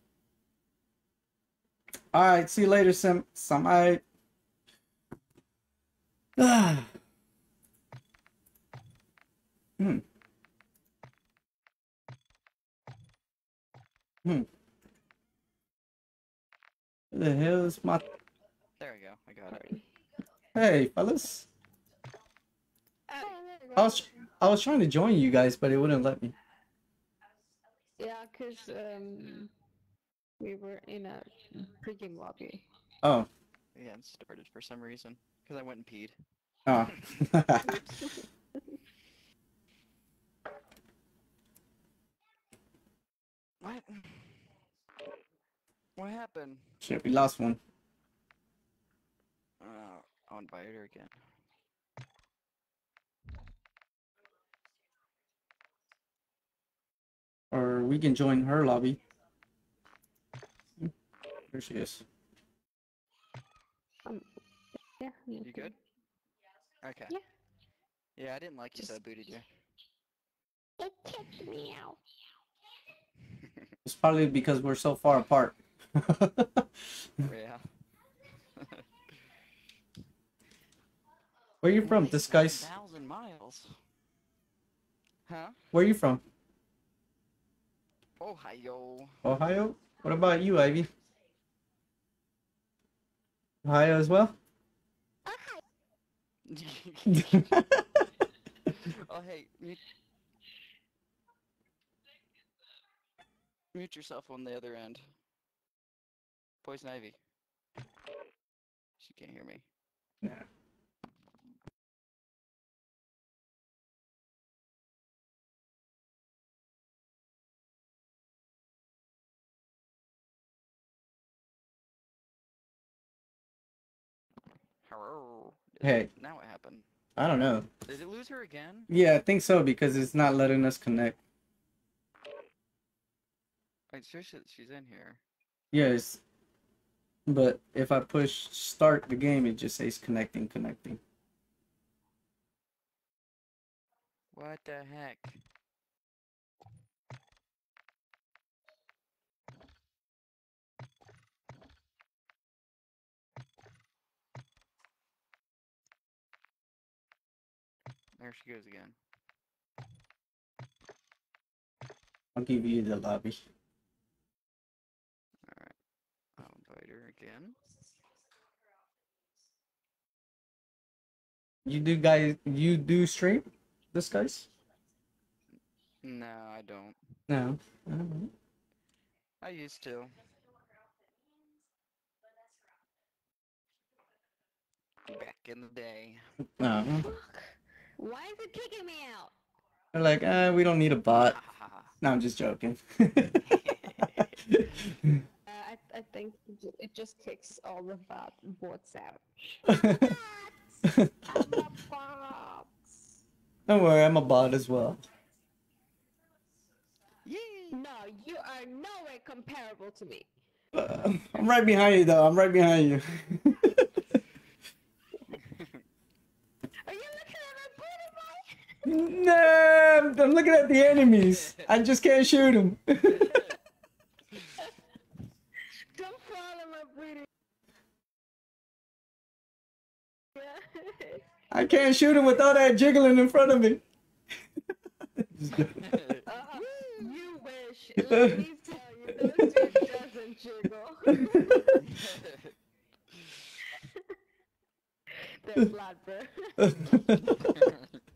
Alright, see you later, some I hmm. Hmm. Who the hell is my There we go. I got it. Hey fellas? Oh, there you I go. was trying to join you guys, but it wouldn't let me. Yeah, because we were in a pregame lobby. Oh. Yeah, it started for some reason. Because I went and peed. Oh. What? What happened? Shit, we lost one. I'll invite her again. Or we can join her lobby. There she is. Yeah. You good? Okay. Yeah. Yeah, I didn't like you, so I booted you. It kicked me out. It's probably because we're so far apart. Yeah. Where you from? This guy's 1,000 miles. Huh? Where you from? Ohio. Ohio? What about you, Ivy? Ohio as well? Oh, hey, mute yourself on the other end. Poison Ivy. She can't hear me. Yeah. Hello. Hey. Now what happened? I don't know. Did it lose her again? Yeah, I think so because it's not letting us connect. Wait, seriously, she's in here. Yes. But if I push start the game, it just says connecting. What the heck? There she goes again. I'll give you the lobby. Alright. I'll invite her again. You do stream this guys? No, I don't. No. I used to. Back in the day. No. Why is it kicking me out? They're like, we don't need a bot. No, I'm just joking. I think it just kicks all the bots out. I'm a bot. Don't worry, I'm a bot as well. Yay! No, you are nowhere comparable to me. I'm right behind you, though. I'm right behind you. No, I'm looking at the enemies. I just can't shoot them. Don't follow my breathing. Yeah. I can't shoot them with all that jiggling in front of me. You wish. Let me tell you, those two doesn't jiggle. They're flat, bro.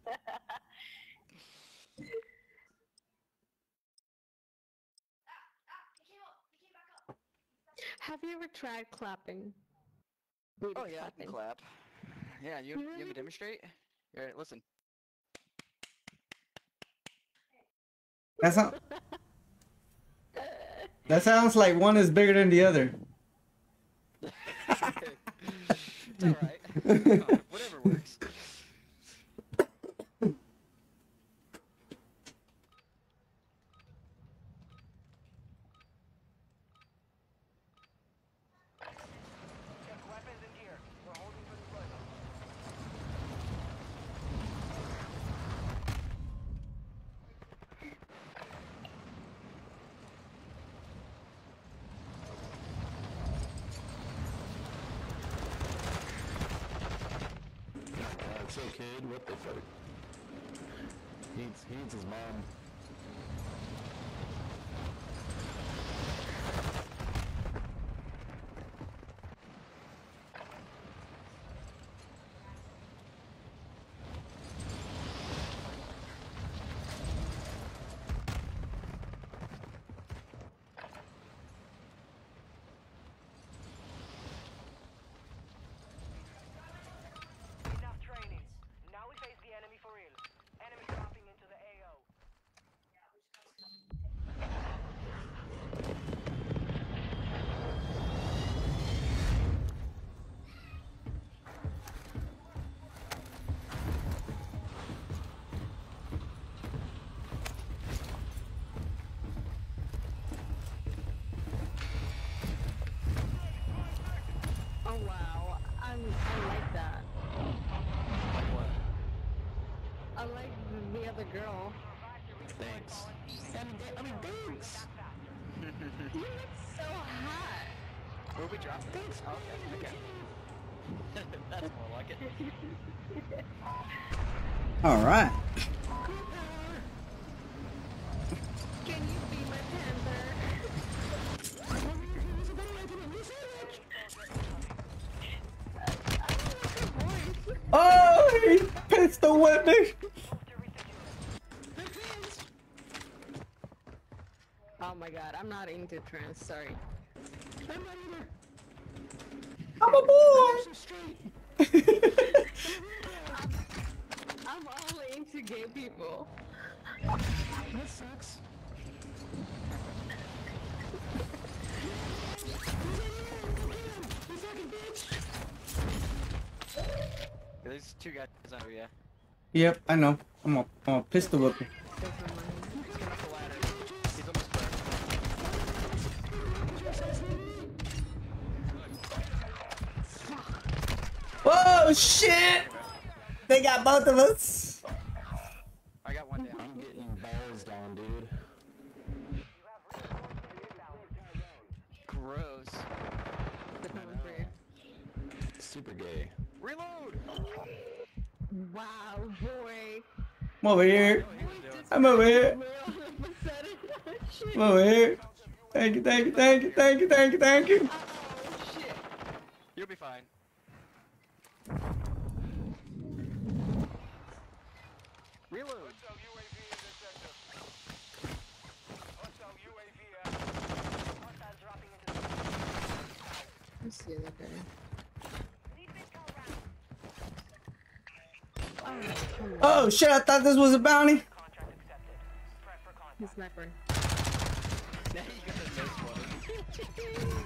Have you ever tried clapping? Booty Oh yeah, I can clapping. clap. Yeah, you want me to demonstrate? Alright, listen. That sounds like one is bigger than the other. It's alright. Whatever works. Check weapons and gear. We're holding for deployment. It's a kid, what the fuck? He needs his mom. Enough training. Now we face the enemy for real. Enemy dropping into the AO. Oh wow, I like that. Like what? I like the other girl. Thanks. I mean, thanks! You look so hot. Where we drop? Thanks. Oh, okay. That's more like it. All right. Can you be my panther? Oh, he pistol whipped me. Oh my god, I'm not into trans, sorry. I'm a boy. I'm only into gay people. That sucks. There's two guys under you. Yep, I know. I'm a pistol whip. He's coming up the ladder. He's almost there. Whoa, shit! They got both of us. I got one down. I'm getting balls down, dude. Gross. They're coming for you. Super gay. Reload! Wow, boy. I'm over here. Oh, he was doing I'm over here. We're on the pathetic shit. I'm over here. Thank you, thank you, thank you, thank you, thank you, thank you. Oh shit. You'll be fine. Reload! Hostile UAV in the sector. Hostile UAV out. Hostiles dropping into the Let's see the guy. Need mid-cal round. Oh, come on. Oh shit! I thought this was a bounty. Contract accepted. Prep for contact. He's sniper. Now you got a nice one.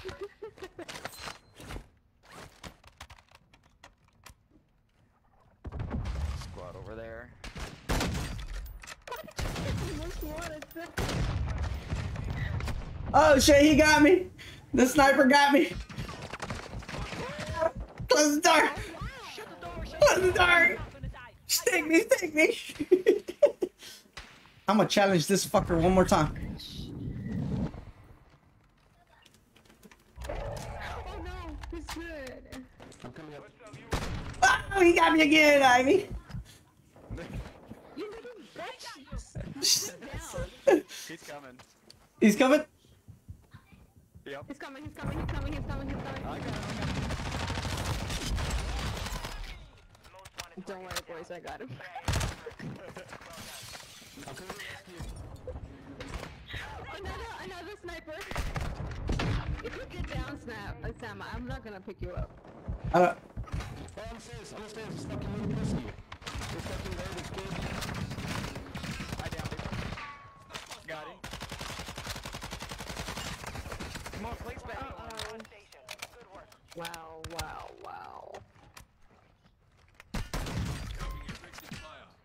Squad over there. Most wanted to. Oh shit! He got me. The sniper got me. Close the door. Close the door. Take me, take me. I'm gonna challenge this fucker one more time. Oh no, he's good. I'm coming up. Oh, he got me again, Ivy. You little bitch. Down. He's coming. He's coming. Yep. He's coming, he's coming, he's coming, he's coming, he's coming. I got him. Don't worry, boys, I got him. I'm coming to rescue. Another sniper. If you get down, Sam, I'm not gonna pick you up. I don't. Oh, I'm serious. I'm serious. It's fucking little pussy. It's fucking garbage, kid. I downed him. Got him. Come on, plates back. Wow, wow, wow. Taking effective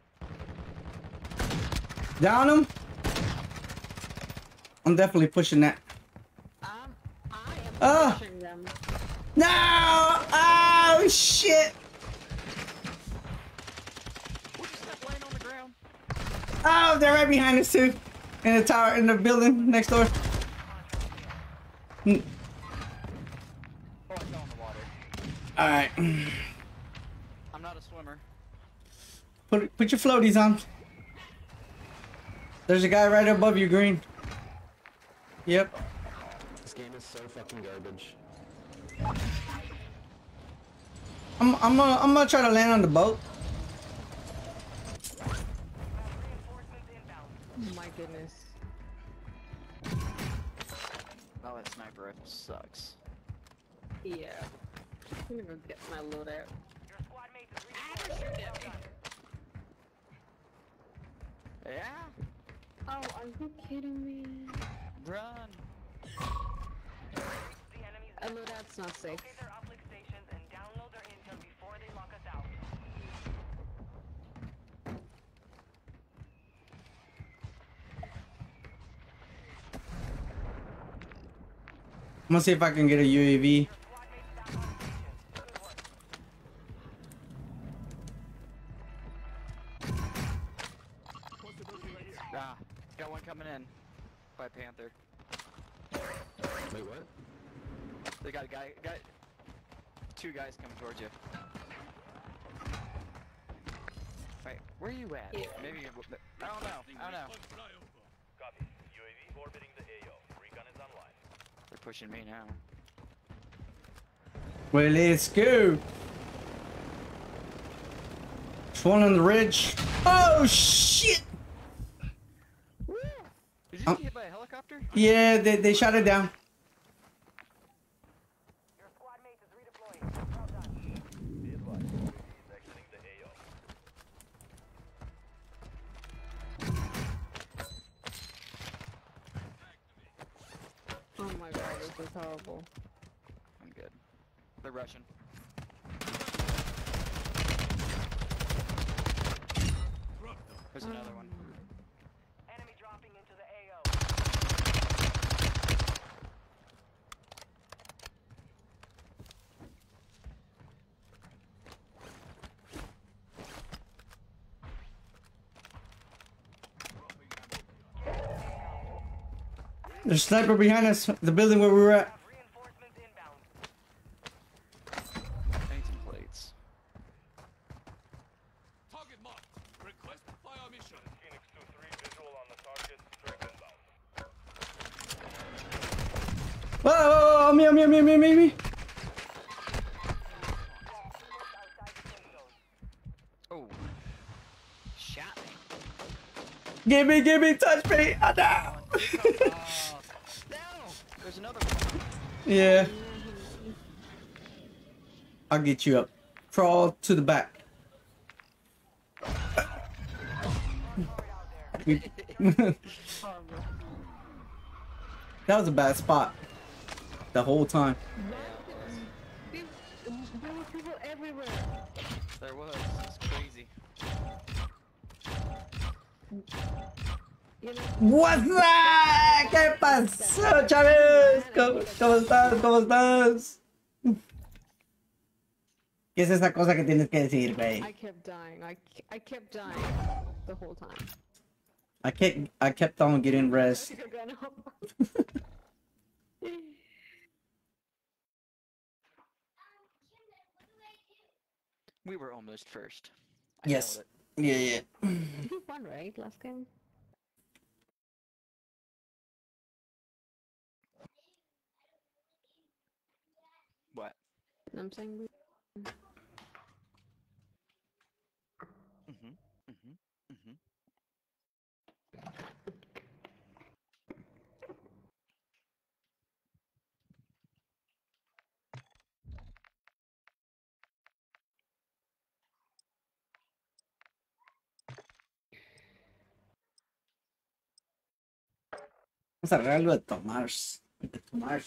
fire. Down him. I'm definitely pushing that. I am Ah. pushing them. No! Oh shit! We're just not laying on the ground. Oh, they're right behind us too. In the tower, in the building next door. Oh, I fell in the water. Alright. I'm not a swimmer. Put your floaties on. There's a guy right above you, Green. Yep. This game is so fucking garbage. I'm gonna try to land on the boat. Oh my goodness. Oh, that sniper rifle sucks. Yeah. I'm gonna go get my load out. Yeah? Oh, are you kidding me? Run. A loadout's not safe. I'm gonna see if I can get a UAV. Ah, got one coming in. By Panther. Wait, what? They got a guy, two guys coming towards you. Wait, where are you at? Yeah. Maybe, I don't know, I don't know. Copy. UAV orbiting the AO. Recon is online. They're pushing me now. Well, let's go. There's one on the ridge. Oh shit! Did you get hit by a helicopter? Yeah, they shot it down. Your squad mate is redeploying. Well done. Be advised. UAV is exiting the AO. Oh my god, this is horrible. I'm good. They're rushing. There's another one. Enemy dropping into the AO. There's a sniper behind us. The building where we were at. Reinforcements inbound. I need some plates. Target marked. Request fire mission. Phoenix 2-3 visual on the target. Strike inbound. Whoa, whoa, whoa, me. Oh. Shot me. Give me, touch me. Oh, no. No! There's another one. Yeah. I'll get you up. Crawl to the back. That was a bad spot. The whole time. There were people everywhere. There was. It's crazy. You know, What's that? ¿Qué pasó, Chávez? ¿Cómo estás? ¿Qué es esa cosa que tienes que decir, güey? I kept dying. I kept dying the whole time. I kept on getting rest. We were almost first. I Yes. nailed Yeah, yeah. You won, right? Last game? it. What? I'm saying we... Mm-hmm. Mm-hmm. Mm-hmm. Vamos a agarrar algo de tomar. De tomar.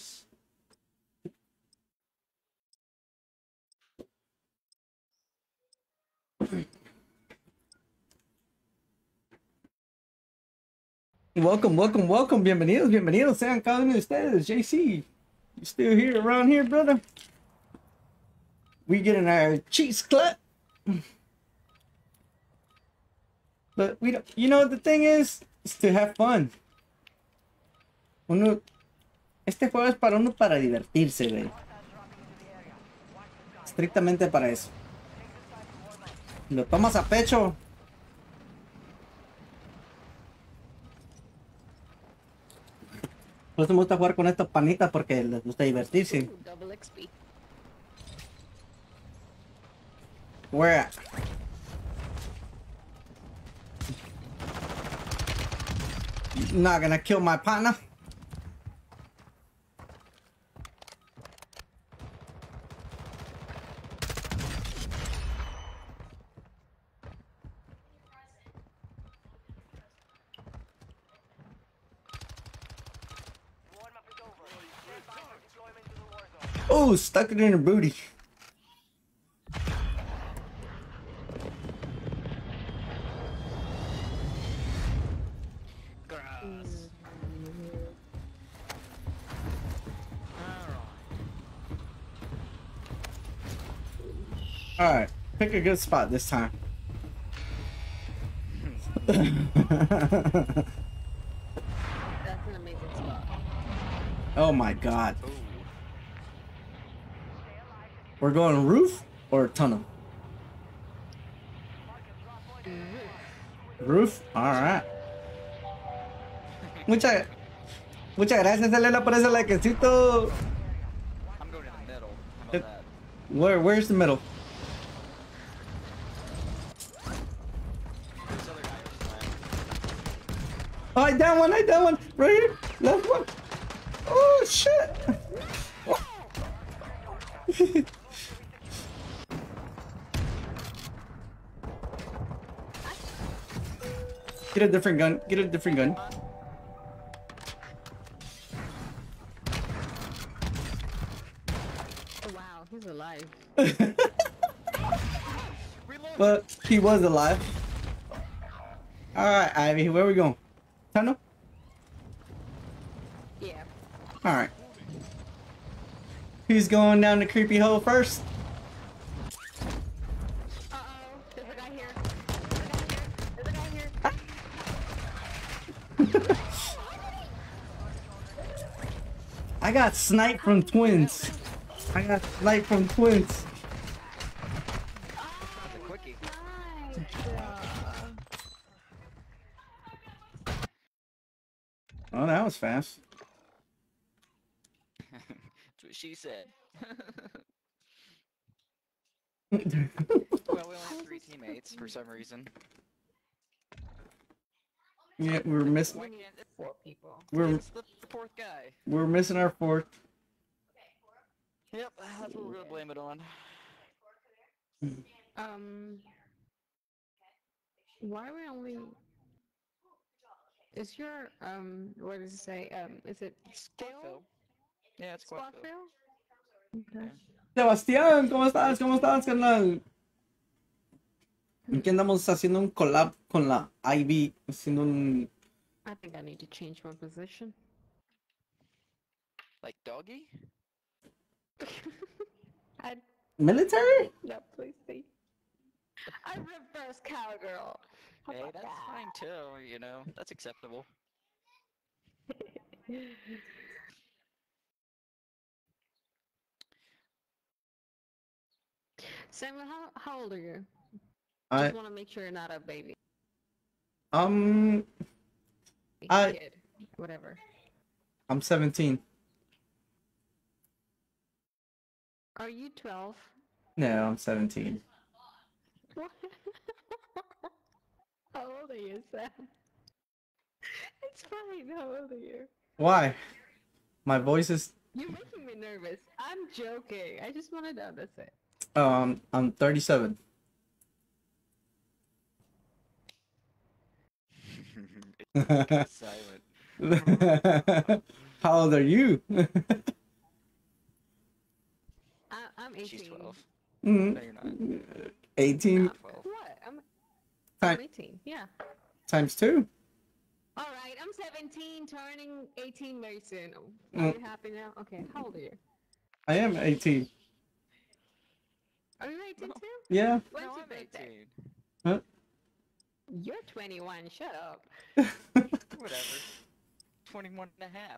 Welcome, welcome, welcome. Bienvenidos, bienvenidos. Sean cada uno de ustedes. JC, you still here around here, brother? We getting our cheeks clap. But we don't, you know, the thing is to have fun. Este juego es para uno para divertirse, güey. Estrictamente para eso. Lo tomas a pecho. Por eso me gusta jugar con estos panitas porque les gusta divertirse. Ooh, double XP. Where at? You're not gonna kill my partner? Warm-up is over. Stand by for deployment to the war zone. Oh, stuck it in her booty. Grass. Alright, pick a good spot this time. That's an amazing spot. Oh my god. Ooh. We're going roof or tunnel? Roof? Alright. Muchas gracias, Elena, por ese likecito. I'm going to the middle. How about that? Where's the middle? This other guy was flying. Oh, I down one. Right here. Left one. Oh, shit. Get a different gun. Oh wow, he's alive. But he was alive. Alright, Ivy, where we going? Tunnel? Yeah. Alright. Who's going down the creepy hole first? Uh-oh, there's a guy here. There's a guy here. I got sniped from twins. That's a quickie. Oh, that was fast. That's what she said. Well, we only have 3 teammates for some reason. Yeah, we're missing. Why can't it? 4 people. It's the 4th guy. We're missing our fourth. Yep, that's what we're gonna blame it on. Why are we only... Is your, what does it say? Is it skill? Squadville. Yeah, it's Squadville. Squadville? Okay. Sebastián, ¿cómo estás? ¿Cómo estás, carnal? Aquí andamos haciendo un collab con la Ivy, haciendo un... I think I need to change my position. Like doggy? Military? No, please see. I reverse cowgirl. How Hey, about that's that? fine too, you know, that's acceptable. Samuel, how old are you? I Just want to make sure you're not a baby. um I Kid. Whatever. I'm 17. Are you 12? No, I'm 17. What? How old are you, Sam? It's fine. How old are you? Why? My voice is You're making me nervous. I'm joking. I just wanted to understand. I'm 37. It's silent. How old are you? I'm 18. She's 12. Mm, No, you're not. 18 Not 12. What? I'm Time- 18. Yeah. times 2. All right. I'm 17, turning 18 very soon. Are you happy now? Okay. How old are you? I am 18. Are you 18 too? Yeah. When's No, your I'm birthday? 18. Huh? You're 21. Shut up. Whatever. 21 and a half.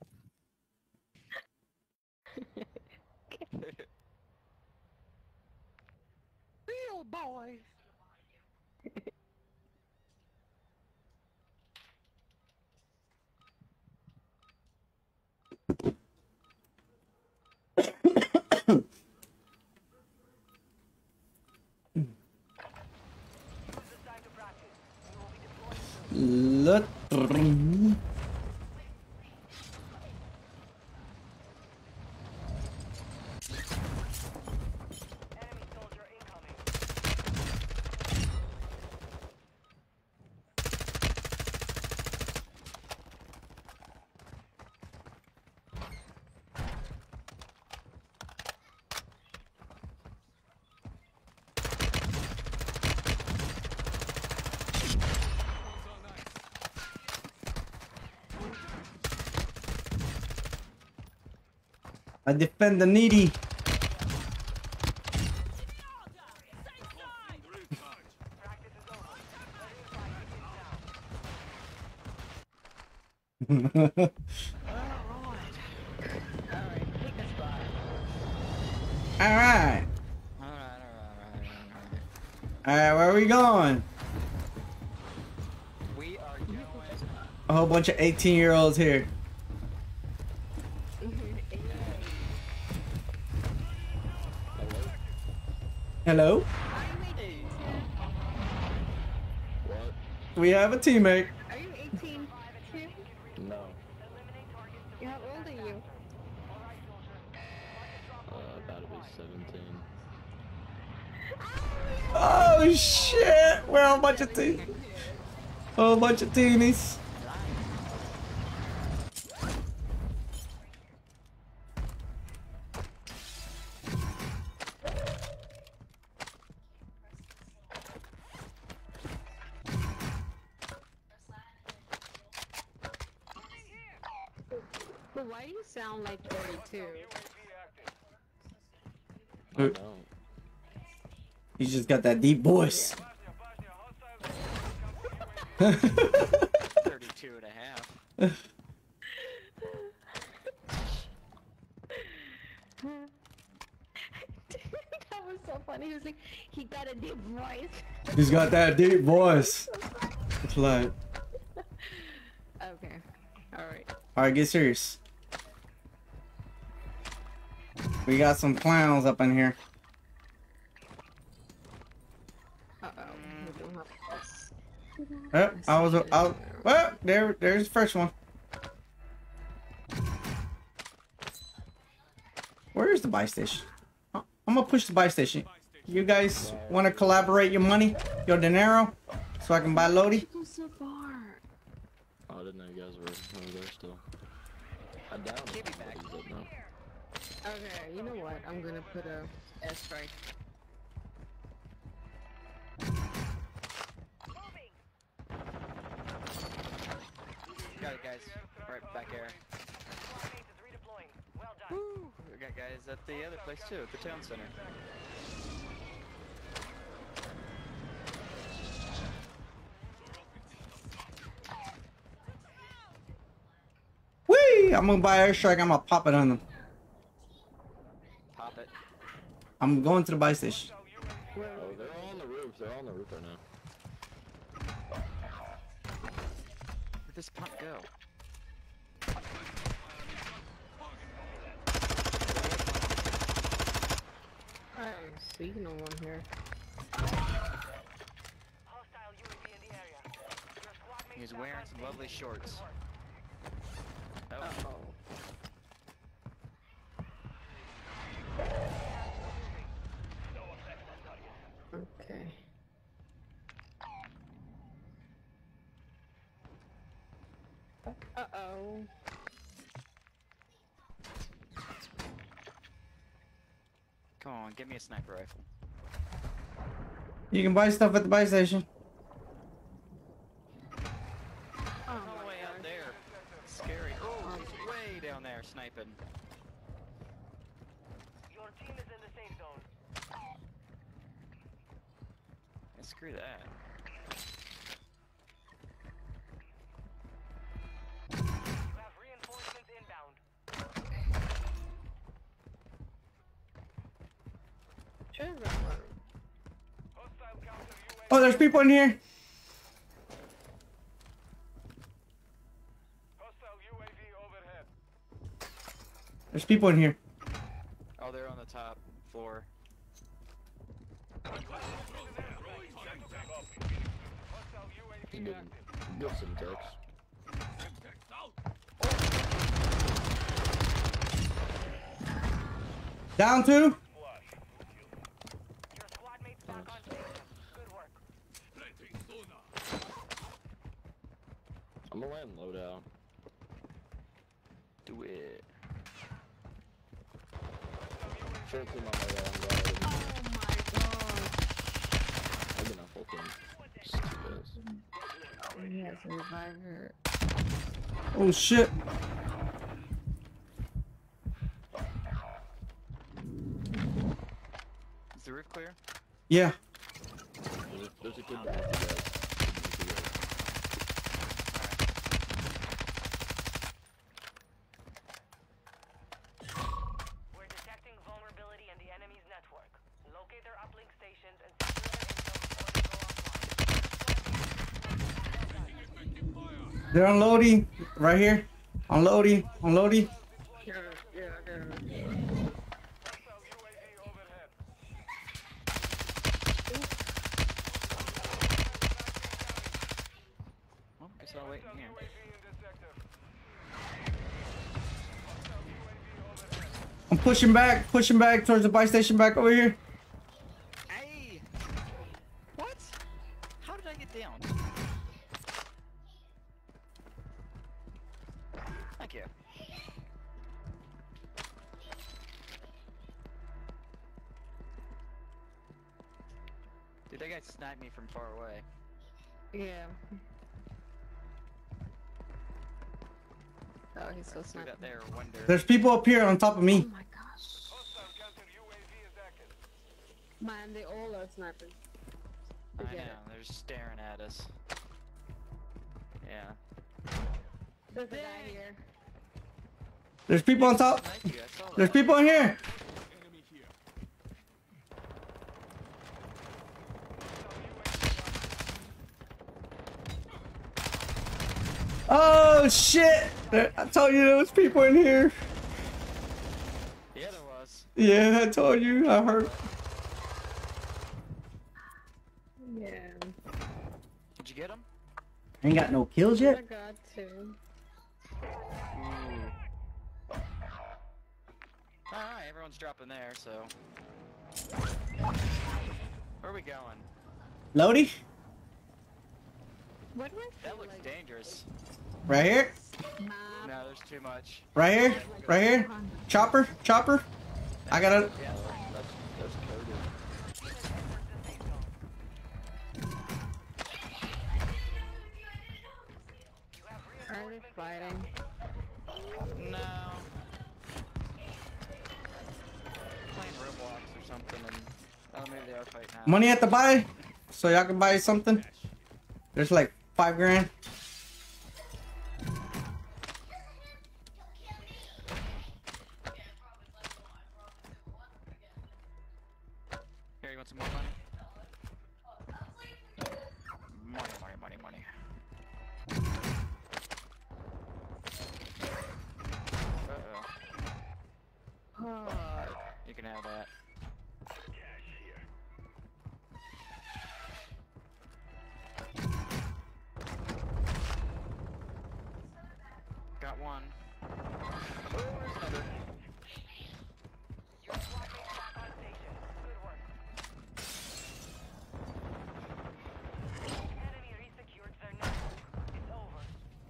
Real boy. This is time to practice. We will be deploying soon. Look. Enemy soldier incoming. I defend the needy. Practice is over. Letting the fight begin now. All right. Pick a spot. Alright. Alright. Alright, where are we going? We are going. A whole bunch of 18-year-olds here. Hello? We have a teammate. Are you 18 too? No. How old are you? About to be 17. Oh shit! We're a bunch of whole bunch of teenies. But why do you sound like 32? I don't. You just got that deep voice. 32 and a half. That was so funny. He was like, he got a deep voice. He's got that deep voice. It's like, Okay. Alright. alright, get serious. We got some clowns up in here. Uh-oh. We don't have this. Well, there's the first one. Where is the buy station? I'm gonna push the buy station. You guys want to collaborate your money, your dinero, so I can buy Lodi? Go so far. Oh, I didn't know you guys were over there still. I down. Give me back. Okay, you know what? I'm gonna put a airstrike. Got it, guys. Right back here. Squad mate is redeploying. Well done. We got guys at the other place too, at the town center. Whee! I'm gonna buy airstrike. I'm gonna pop it on them. Pop it. I'm going to the buy station. Oh, they're all on the roof. They're all on the roof right now. Where'd this punt go? I see no one here. Hostile UAV in the area. Your squad mates He's back wearing on some station. lovely shorts. Oh, Uh-oh. Okay. Uh-oh. come on, give me a sniper rifle. You can buy stuff at the buy station. Oh All my the way out gosh. there. Scary. Oh, he's way down there sniping. Your team is in the safe zone. Yeah, screw that. You have reinforcements inbound. Should have been one. Hostile counter UAV. Oh, there's people in here. Hostile UAV overhead. There's people in here. Oh, they're on the top floor. Hostile UAV Good, active. good syntax. Down two. Your squad mates back on station. Good work. I'm gonna land loadout. Do it. Full team on loadout. I'm glad I didn't. I've been on full team. Just 2 days. He has a reviver. Oh shit. Is the roof clear? Yeah. There's a good guy for that. We're detecting vulnerability in the enemy's network. Locate their uplink stations and secure their intel before they go offline. They're unloading. Right here. Unloading. Unloading. Yeah. Hostile UAV overhead. Well, guess I'll wait in here. UAV in this sector. Hostile UAV overhead. I'm pushing back towards the buy station back over here. Hey! What? How did I get down? Thank you. Dude, that guy sniped me from far away. Yeah. Oh, he's so We sniping. got there, wonder. There's people up here on top of Oh me. my gosh. Hostile counter UAV is active. Man, they all are sniping. I Forget know, it. they're staring at us. Yeah. There's a guy here. There's people on top. Sniped you, I saw There's that. people in here. Enemy here. Oh shit! I told you there was people in here. Yeah, there was. Yeah, I told you. I heard. Yeah. Did you get him? Ain't got no kills I yet. got to. Alright, everyone's dropping there, so. Where are we going? Lodi, What do I That feel looks like? dangerous. right here, Map. No, there's too much. right here, right here. Chopper, chopper. I got a. Yeah, That's coded. Are they fighting? no. something and... Oh, maybe they are fighting now. Money at the buy, so y'all can buy something. There's like 5 grand. Here, you want some more money? Money, money, money, money. Uh-oh. You can have that. Got one. Oh, there's another. Your squad mates back on station. Good work. Enemy resecured their network. It's over.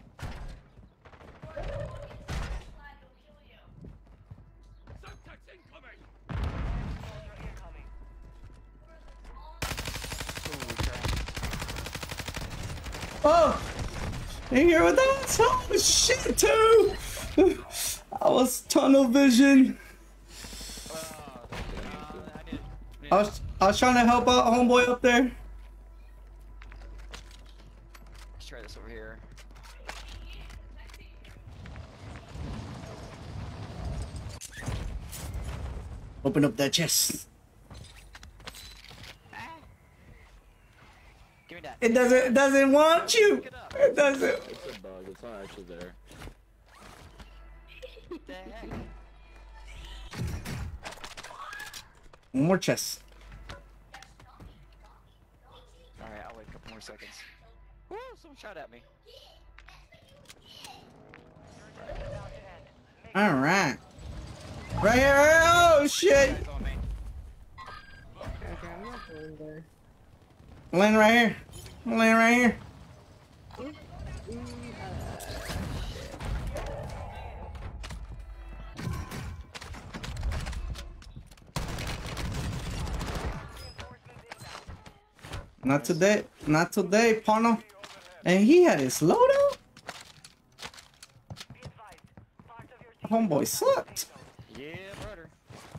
Subtext incoming! Soldier incoming. Ooh, crap. Oh, you here with us? Oh shit, too. I was tunnel vision. I I was trying to help out homeboy up there. Let's try this over here. Open up that chest. Give me that. It doesn't want you. It doesn't. It's a bug. It's not actually there. What the heck? One more chest. Alright, I'll wait a couple more seconds. Woo! Someone shot at me. All right. Right here. Oh shit. Guys on me. Okay, I'm not going there. Land right here. Land right here. Not today. Not today, Pono. And he had his loadout. Be advised. Part of your team Homeboy sucked. Yeah, brother.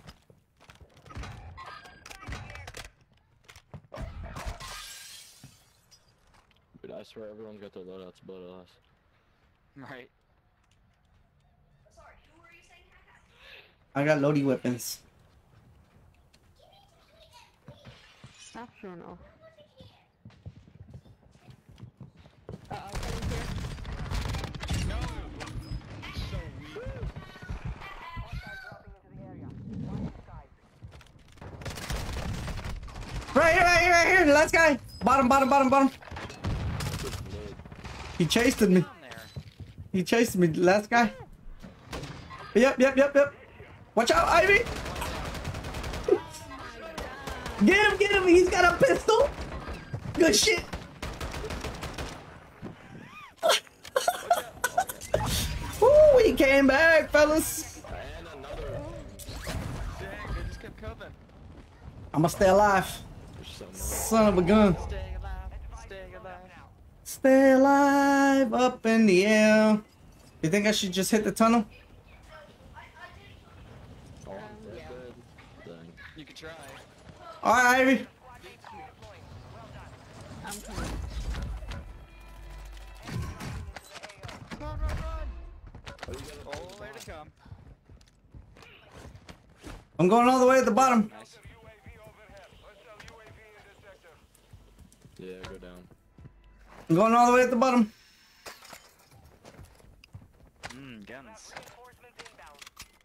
Dude, I swear everyone's got their loadouts but us. Right. I got loady weapons. Stop showing off. Coming here. Right here, right here, right here. Last guy. Bottom, bottom, bottom, bottom. He chased me. Down there. He chased me. Last guy. Yep, yep, yep, yep. Watch out, Ivy. Get him, get him. He's got a pistol. Good shit. Woo, he came back, fellas. And another. Dang, they just kept coming. I'm gonna stay alive. There's so many. Son of a gun. Staying alive. Staying alive. Stay alive up in the air. You think I should just hit the tunnel? Oh, that's good. Dang. You can try. Alright, Ivy. I'm coming. Run, run, run! Oh, there to come. I'm going all the way at the bottom. Nice. UAV overhead. Hostile UAV in this sector. Yeah, go down. I'm going all the way at the bottom. Guns. Reinforcements inbound.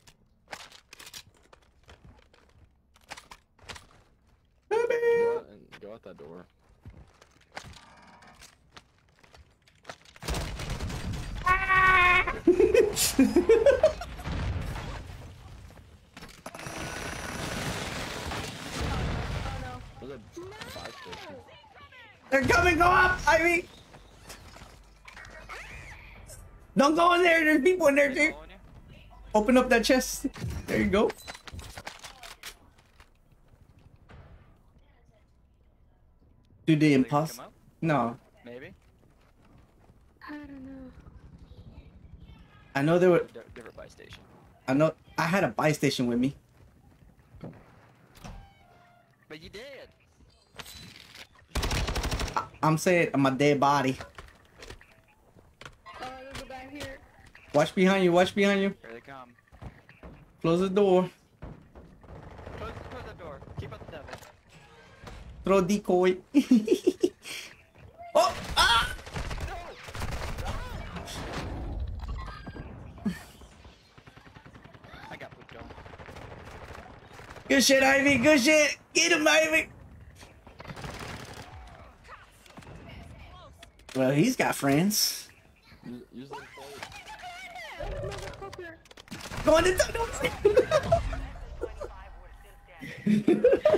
Go out that door. There's a buy station. They're coming, go up, Ivy. Don't go in there, there's people in there, dude. Following you? Open up that chest. There you go. Do the They gonna impossible? come up? No. Maybe. I don't know. I know there were. Different buy station. I know I had a buy station with me. But you did. I'm saying my dead body. Oh, there's a guy here. Watch behind you. Watch behind you. Here they come. Close the door. Close the door. Keep up the devil. Throw a decoy. Oh! Ah! I got pooped on. Good shit, Ivy. Good shit. Get him, Ivy. Well, he's got friends. Use the Motherfucker. Go on the tunnel. You know,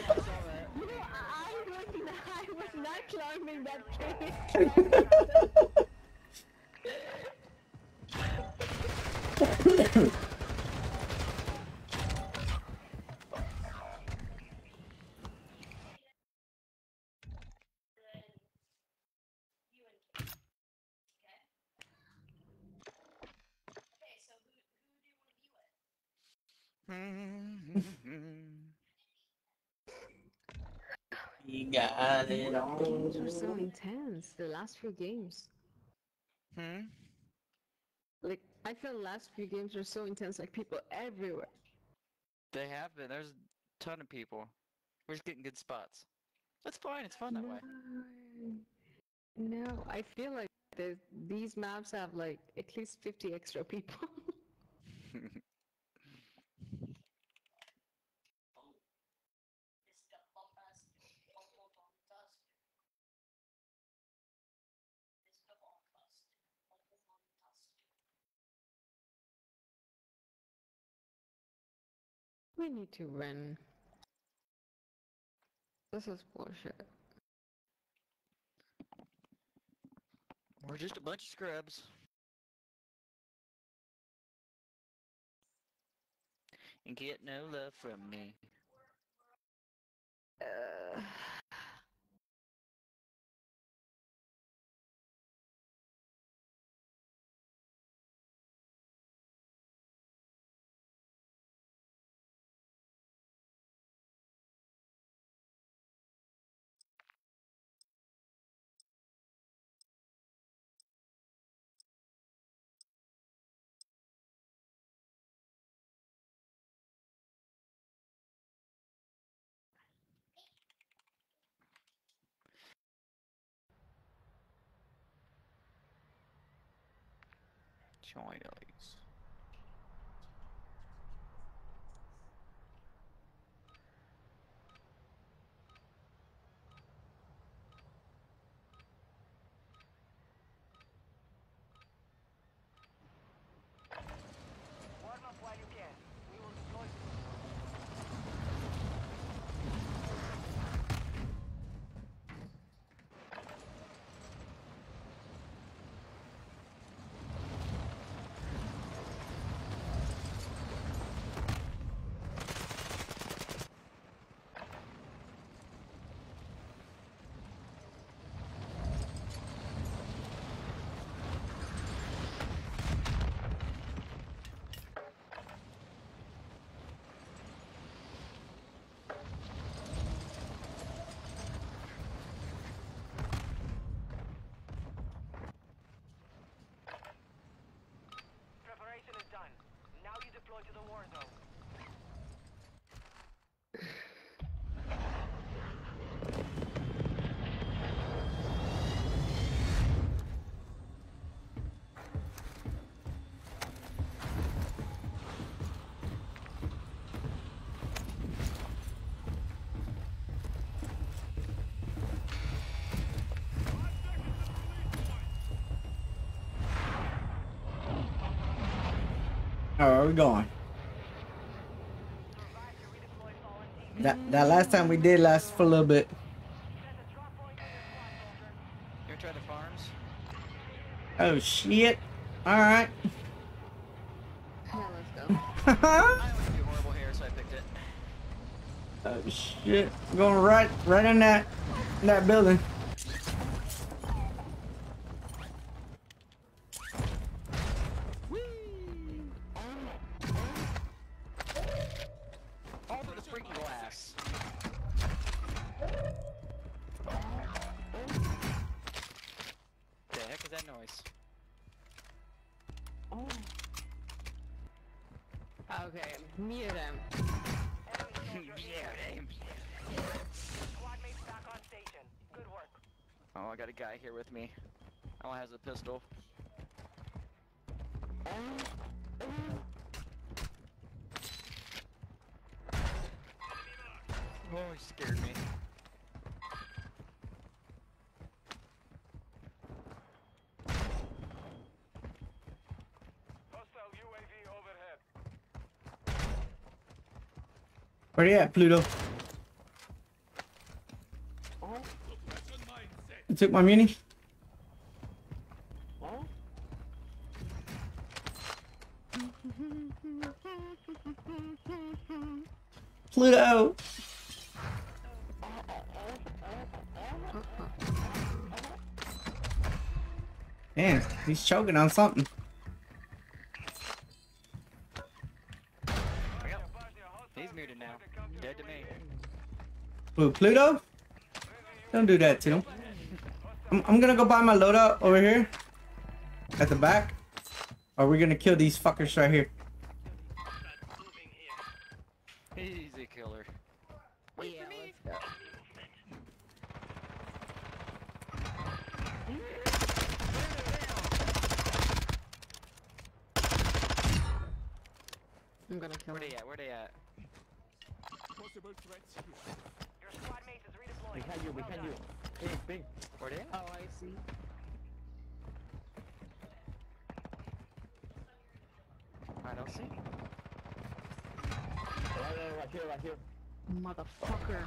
I was not climbing that tree. You got it Games were so on. intense. The last few games. Like, I feel the last few games were so intense. Like, people everywhere. They have been. There's a ton of people. We're just getting good spots. That's fine. It's fun that way. No, I feel like these maps have like at least 50 extra people. We need to win. This is bullshit. We're just a bunch of scrubs. And get no love from me. Chinese. Warm up while you can. We will deploy. Preparation is done. Now you deploy to the war zone. Alright, where we going? Advise to redeploy fallen teammates. That last time we did last for a little bit. Set a drop point on your squad, soldier. You ever try the farms? Oh shit. Alright. Yeah, let's go. I always do horrible here, so I picked it. Oh shit. We're going right in that building. All through the freaking glass. that noise? Oh. Okay, mute him. Yeah, damn. Squad mates back on station. Good work. Oh, I got a guy here with me. Oh, has a pistol. Oh, he scared me. Hostile UAV overhead. Where you at, Pluto? You took my muni? Oh. Pluto! Man, he's choking on something. He's muted now. Dead to me. Ooh, Pluto? Don't do that to him. I'm gonna go buy my loadout over here. At the back. Or we're gonna kill these fuckers right here. He's a killer. Yeah, let's go. I'm gonna kill Where him. they at? Where they at? Possible threats here. Your squad mate is redeploying. Behind you, Well behind done. you. Bing, bing. Where they at? Oh, I see. I don't see. Right here, right here. Motherfucker.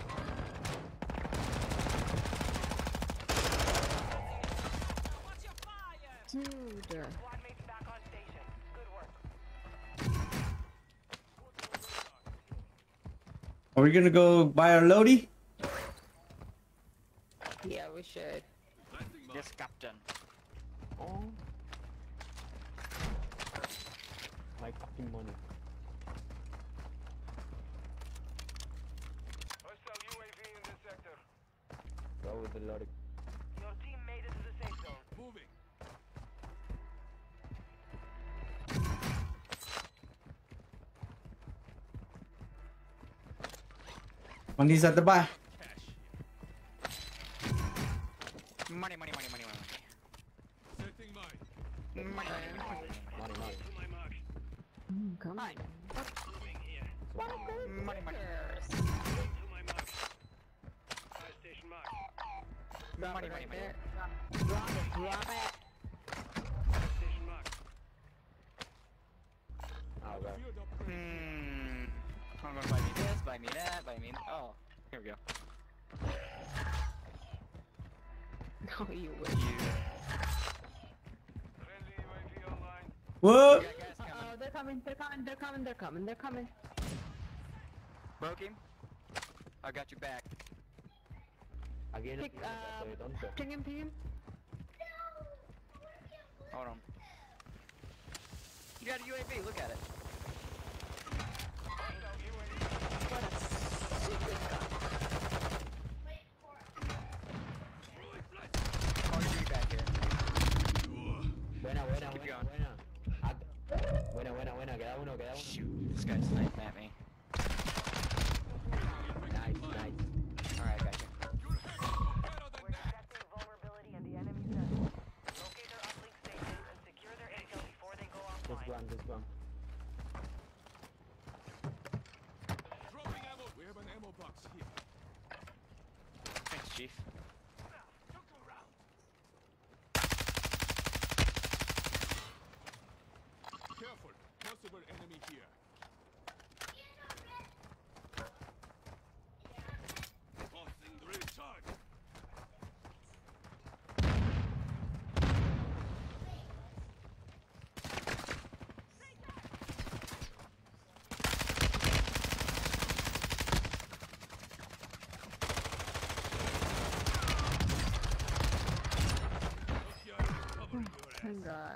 Dude. Squad mates back on station. Good work. Are we gonna go buy our loadie? Yeah, we should. Yes, Captain. Oh. My fucking money. Hostile UAV in this sector. Go with the loading. Your team made it to the safe zone. Moving. Money's at the buy. Money, money, money, money, money. Setting mine. Money, money, money, Money, money. To my mark. Come on. Moving here. money. Money, money. To my mark. Fire station mark. Drop Money, it money, right money. there. Drop it, drop it. Fire station mark. Oh, God. Field up. I'm gonna buy me this, buy me that, buy me. Oh, here we go. No, you wish. You. Friendly UAV online. Whoa! We got guys coming. Uh-oh, they're coming, they're coming, they're coming, they're coming, they're coming. Broke him. I got your back. Again, Pick, soy tonto. ping him, ping him. Hold on. You got a UAV. Look at it. What a secret gun. Oh, you back here. Buena, buena, Keep buena, going. buena. Buena, buena, buena. Queda uno, queda uno. Shoot, this guy's sniping at me. Nice, nice. Alright, I got you. We're detecting vulnerability in the enemy center. Locate their uplink stations and secure their intel before they go This offline. one, this one. Dropping ammo. We have an ammo box here. Thanks, Chief. Careful. Possible enemy here. Tossing the recharge. Thank God.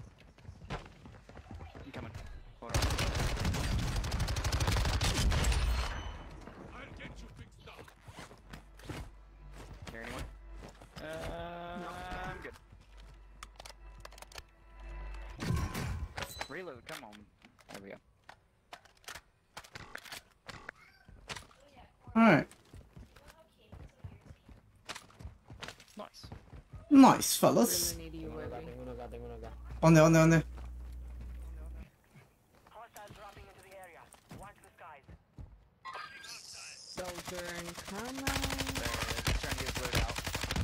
I'm coming. Hold on. I'll get you fixed up. Here, anyone? I'm good. Nice, fellas. Really need you, Tengo uno acá, Webby. tengo uno acá, tengo uno acá. ¿Dónde? Hostiles dropping into the area. Watch the skies. Soldier incoming. They're trying to get his load out.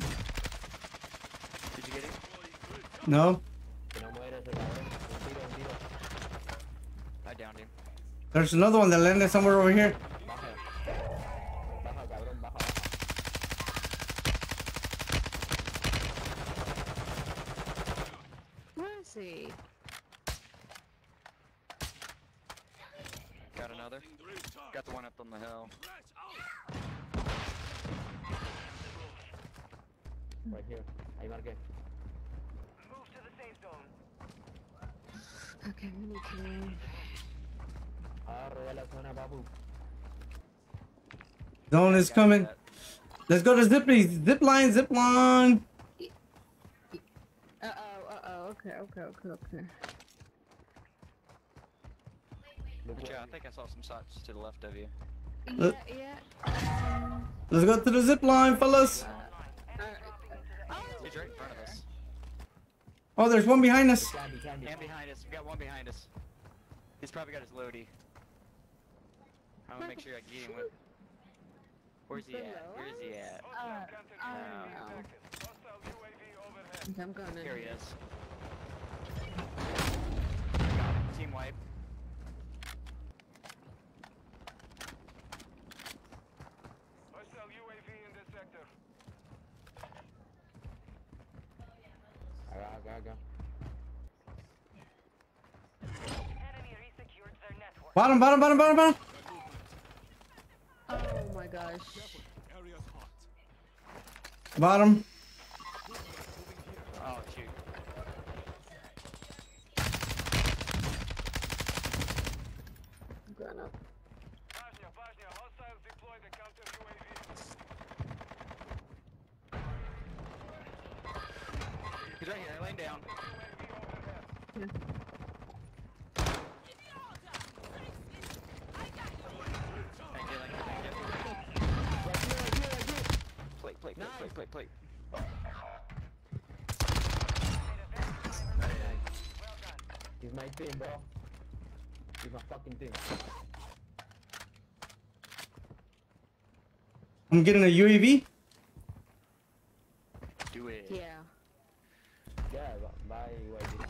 Did you get him? No. Que no muere ese cabrón. Un tiro. I downed him. There's another one that landed somewhere over here. Baja. Baja, cabrón, baja. Where is he? Got another. Got the one up on the hill. Right here. Ahí marqué. Move to the safe zone. Okay, we need to move. Agarro ya la zona, papu. Zone is coming. Let's go to zip line. Okay. But yeah, I think I saw some shots to the left of you. Yeah. Let's go to the zip line, fellas. He's right in front of us. Oh, there's one behind us. Candy. And behind us. We got one behind us. He's probably got his loadie. I'm gonna make sure I get him with. Where's he at? Where is he at? I don't know. Hostile UAV overhead. I'm going in. Here he is. Got him. Team wipe. Hostile UAV in this sector. Acá. Enemy resecured their network. Bottom. Oh my gosh. Area's hot. Bottom. Oh shoot. I'm going up. Bajnia, hostiles deploy the counter UAV. He's right here, laying down. Thank you. Plate. He's my team, bro. He's my fucking team. I'm getting a UAV. Do it. Yeah. Yeah, bye, UAV.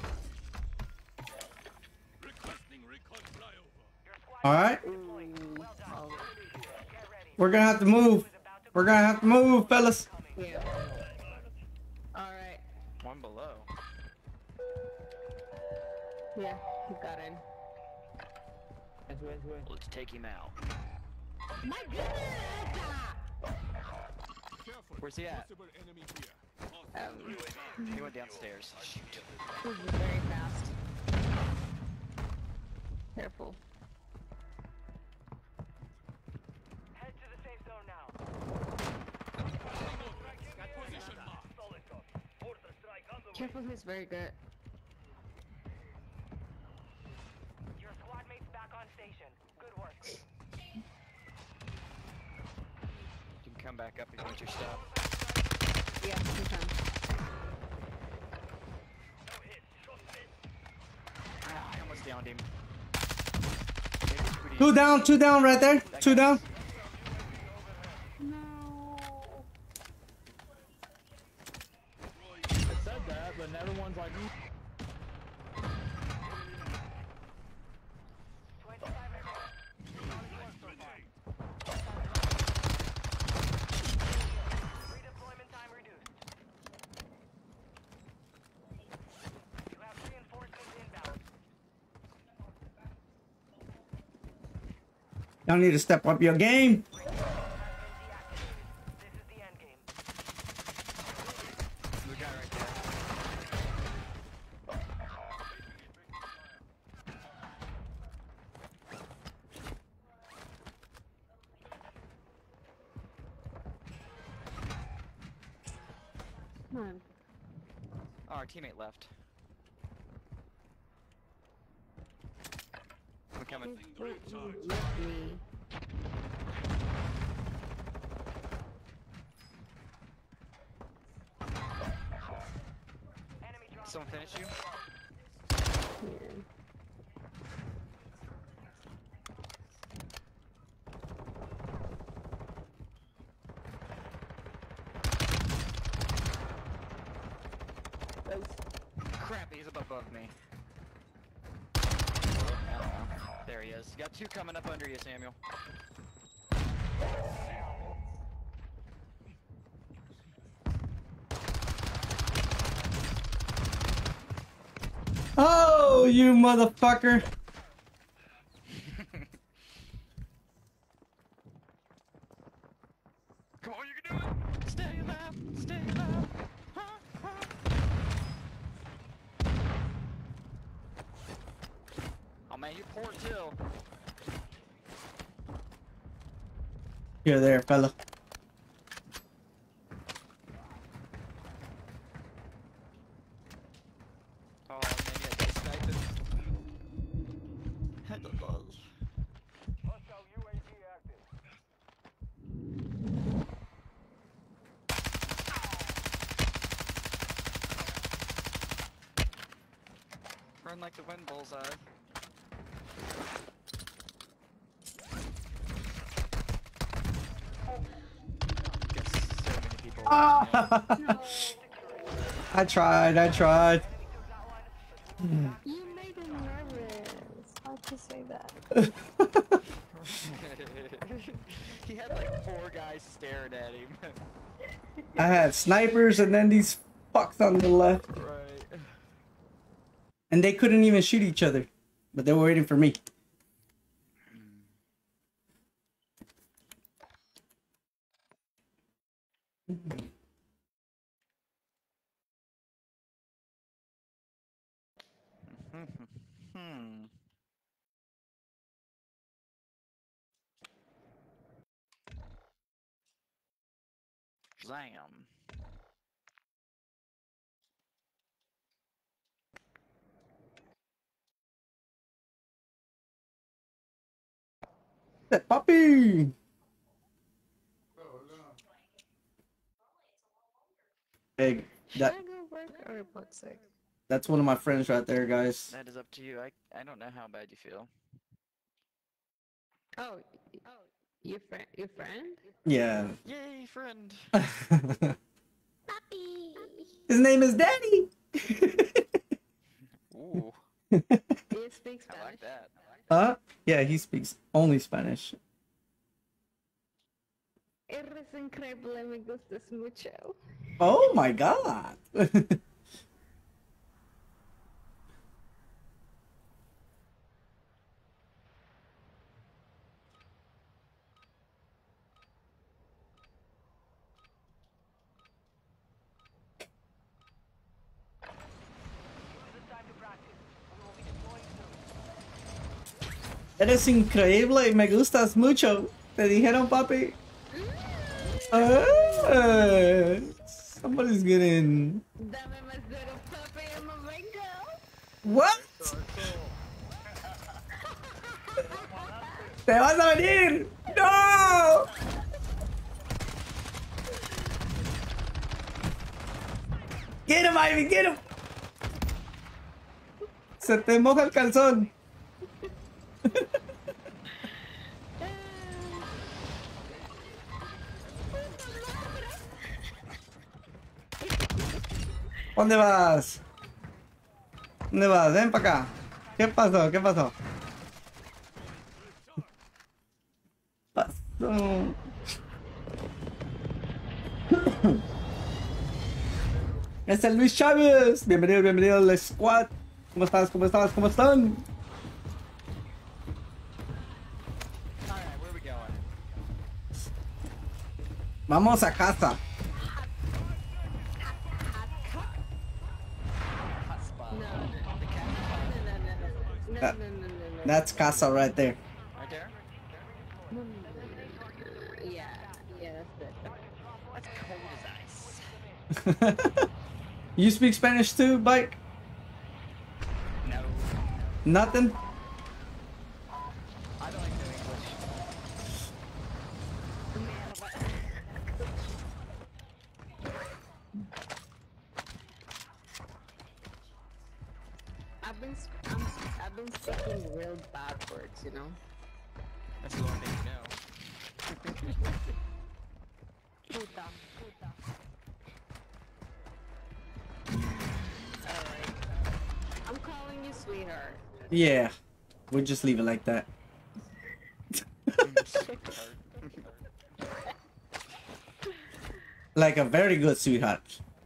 Requesting recon flyover. Your squad All right. deployed. Well done. Get ready. We're gonna have to move. Fellas. Yeah. Alright. One below. Yeah, he got in. Sube. Let's take him out. My goodness! Careful. Where's he at? Possible enemy here. He went downstairs. Shoot. This is very fast. Careful. Head to the safe zone now. Got position mark. Solid copy. Mortar strike on the way. Careful, he's very good. Your squad mates back on station. Good work. You can come back up if you want your stuff. Yeah, he can. Ah, I almost downed him. Two down right there. Two down. No. I said that, but everyone's like, 25 redeployment time reduced. You have reinforcements inbound. Y'all need to step up your game. Has been deactivated. This is the end game. The guy right there. Come on. Oh, our teammate left. I'm coming. Let me. someone finish you? Yeah. Crap, he's up above me. I don't know. There he is. You got two coming up under you, Samuel. Oh, you motherfucker! Come on, you can do it! Stay alive! Stay alive! Oh man, you poor Till. Here, there, fella. Oh, maybe I did snipe him. I don't know. Hostile UAV active. Run like the wind, bullseye. Gets so many people. No. I tried. You made him nervous. How'd you say that? He had like 4 guys staring at him. I had snipers and then these fucks on the left. Right. And they couldn't even shoot each other. But they were waiting for me. Hmm. Zam. That puppy! Hey, Should that I go work or report sick? that's one of my friends right there, guys. That is up to you. I don't know how bad you feel. Oh, your friend? Your friend? Yeah. Yay, friend. Puppy. His name is Daddy. Ooh, Do you speak I Spanish? like that. Huh? Yeah, he speaks only Spanish. Eres increíble, me gustas mucho. Oh my god. Eres increíble y me gustas mucho. Te dijeron, papi. Ah, somebody's getting. Dame más duro, puppy, I'm a mango. What? ¡Te vas a venir! ¡No! Get him, Ivy, get him. Se te moja el calzón. ¿Dónde vas? ¿Dónde vas? Ven para acá. ¿Qué pasó? ¿Qué pasó? Pasó. Es el Luis Chávez. Bienvenido, bienvenido al squad. ¿Cómo estás? ¿Cómo estás? ¿Cómo están? Alright, where are we going? Vamos a casa. Hot spot. No, The cat spot. no. That's casa right there. Right there? Yeah, that's it. That's cold as ice. You speak Spanish too, Bike? No. Nothing? I don't like no English. I've been speaking real bad words, you know. That's the only thing you know. Puta, puta. Alright. I'm calling you sweetheart. Yeah, we'll just leave it like that. Like a very good sweetheart.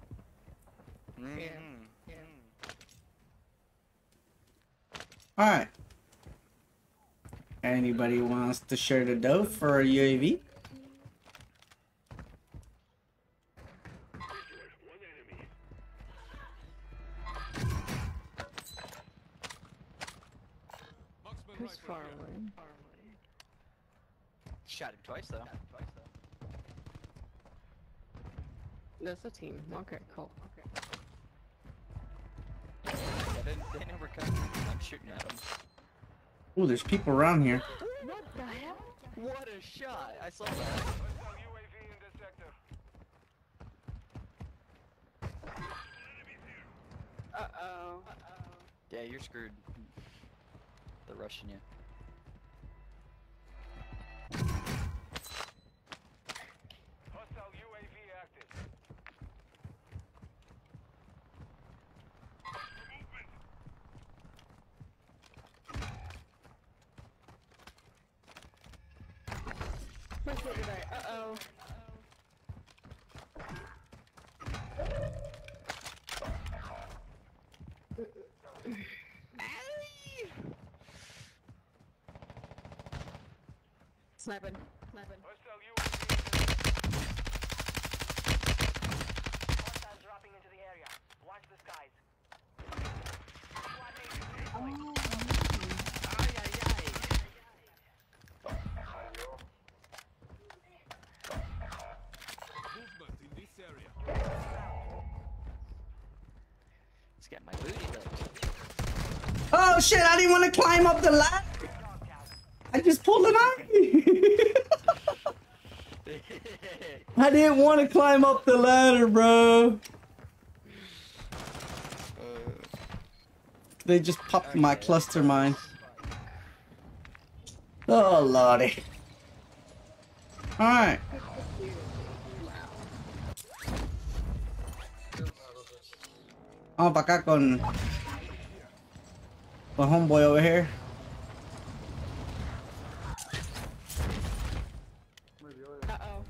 Alright. Anybody wants to share the dough for a UAV? Marksman Who's right far here. away? Shot him twice though. There's a team. Okay, cool. Okay. Yeah, they never come. I'm shooting at them. Ooh, there's people around here. What the hell? What a shot! I saw that. Hostile UAV in this sector. Uh-oh. Yeah, you're screwed. They're rushing you. Hostile UAV active. Where's the other guy? Uh-oh. Sniping. Sniping. Hostile UAV in this Hostiles dropping into the area. Watch the skies. Squad mates, Movement in this area. Let's get my booty licked. Oh shit, I didn't want to climb up the ladder. I just pulled an eye. I didn't want to climb up the ladder, bro. They just popped my cluster mine. Oh lordy. Alright. Vamos para acá con homeboy over here. Uh-oh.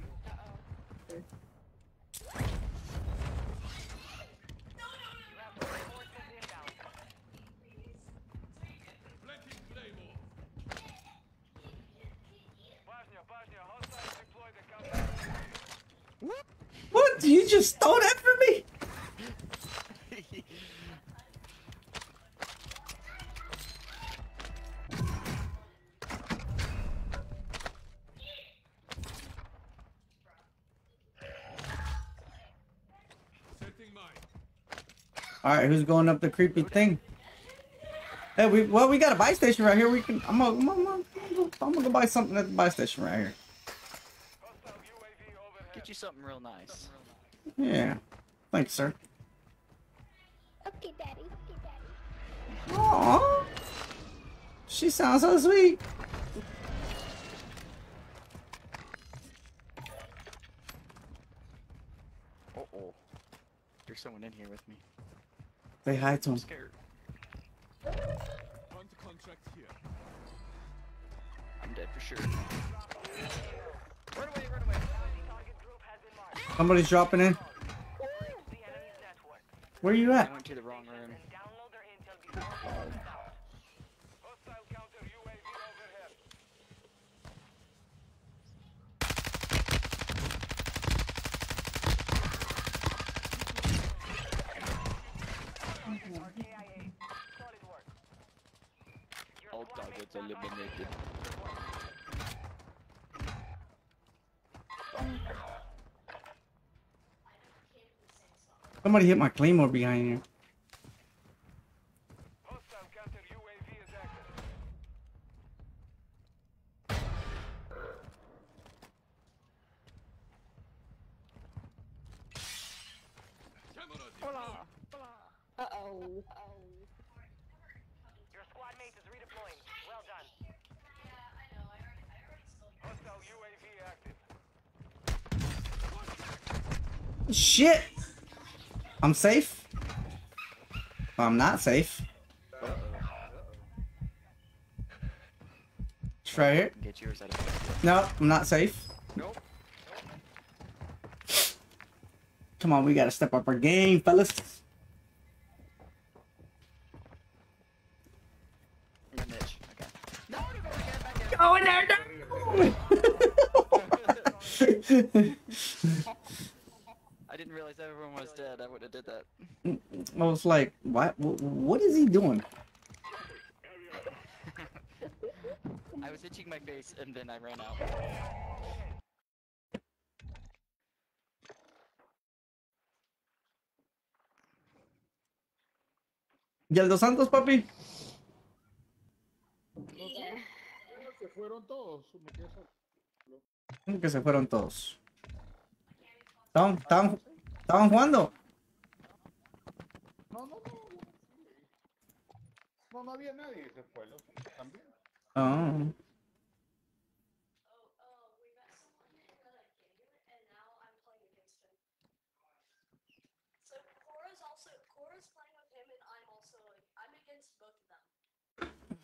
Planting Claymore. Bosnia, hostiles deploy the counter. What? You just stole that from me? Setting mine. Alright, who's going up the creepy thing? Hey, we got a buy station right here. We can. I'm gonna go buy something at the buy station right here. Hostile UAV overhead. Get you something real nice. Yeah. Thanks, sir. Okay, daddy. Okay, daddy. Aww. She sounds so sweet. Uh-oh. There's someone in here with me. Say hi to I'm him. scared. Hunt contract here. I'm dead for sure. Run away, run away. target group has been marked. Somebody's dropping in. The enemy's network. Where you I at? went to the wrong room. And download their intel before they send it out. Hostile counter UAV overhead. KIA. Solid work. Your All squad mates targets eliminated. Somebody hit my claymore behind you. Hostile counter UAV is active. Camera deployed. Uh-oh. Shit! I'm safe. I'm not safe. It's right here. Get yours out of No, I'm not safe. Nope. Come on, we gotta step up our game, fellas. You're Mitch. Okay. No, Go in there, no! I didn't realize everyone was dead. I would have did that. I was like, what is he doing? I was itching my face and then I ran out. ¿Y el Dos Santos, papi? Se fueron todos. Me quedé solo. ¿Cómo que se fueron todos? ¿Estaban jugando? No. No había nadie. Se fue. También. Ah. Cora's playing with him, and I'm against both of them.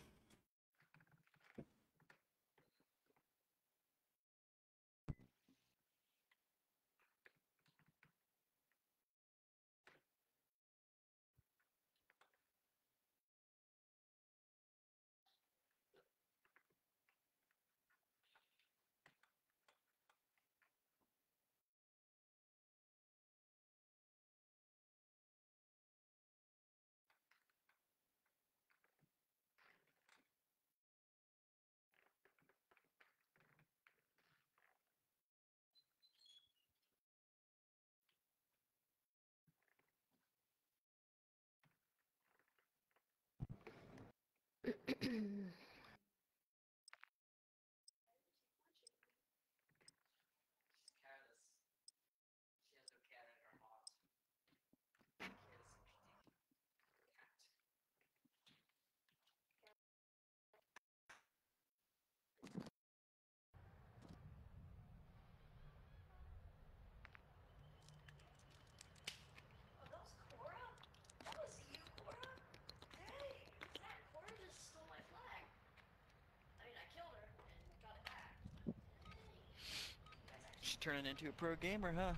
She's turning into a pro gamer, huh?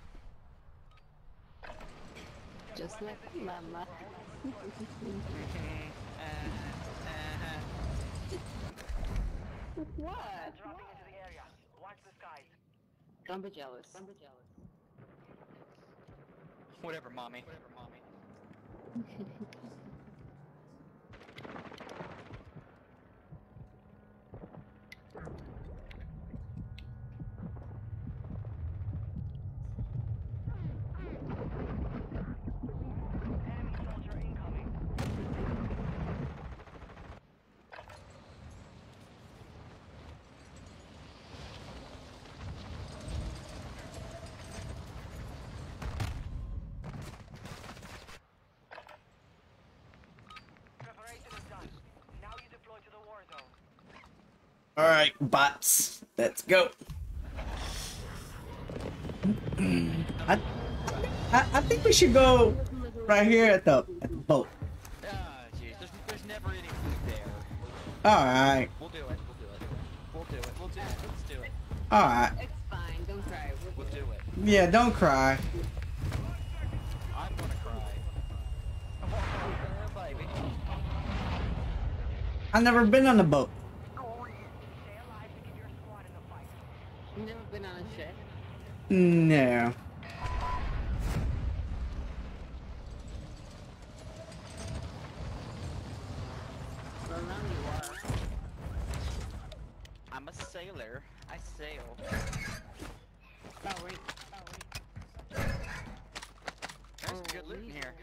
Just like Mama. What? Dropping into the area. Watch the skies. Don't be jealous. Whatever, mommy. Enemy soldier incoming. Preparation is done. Now you deploy to the war zone. Alright, bots. Let's go. I think we should go right here at the boat. Ah, jeez. There's never any food there. Alright. We'll do it. Let's do it. Alright. It's fine. Don't cry. We'll do it. Yeah, don't cry. I'm gonna cry. Baby. I've never been on a boat. Stay alive to keep your squad in the fight. You've never been on a ship? No. Well, now you are. I'm a sailor. I sail. Oh, wait. There's some good loot in here.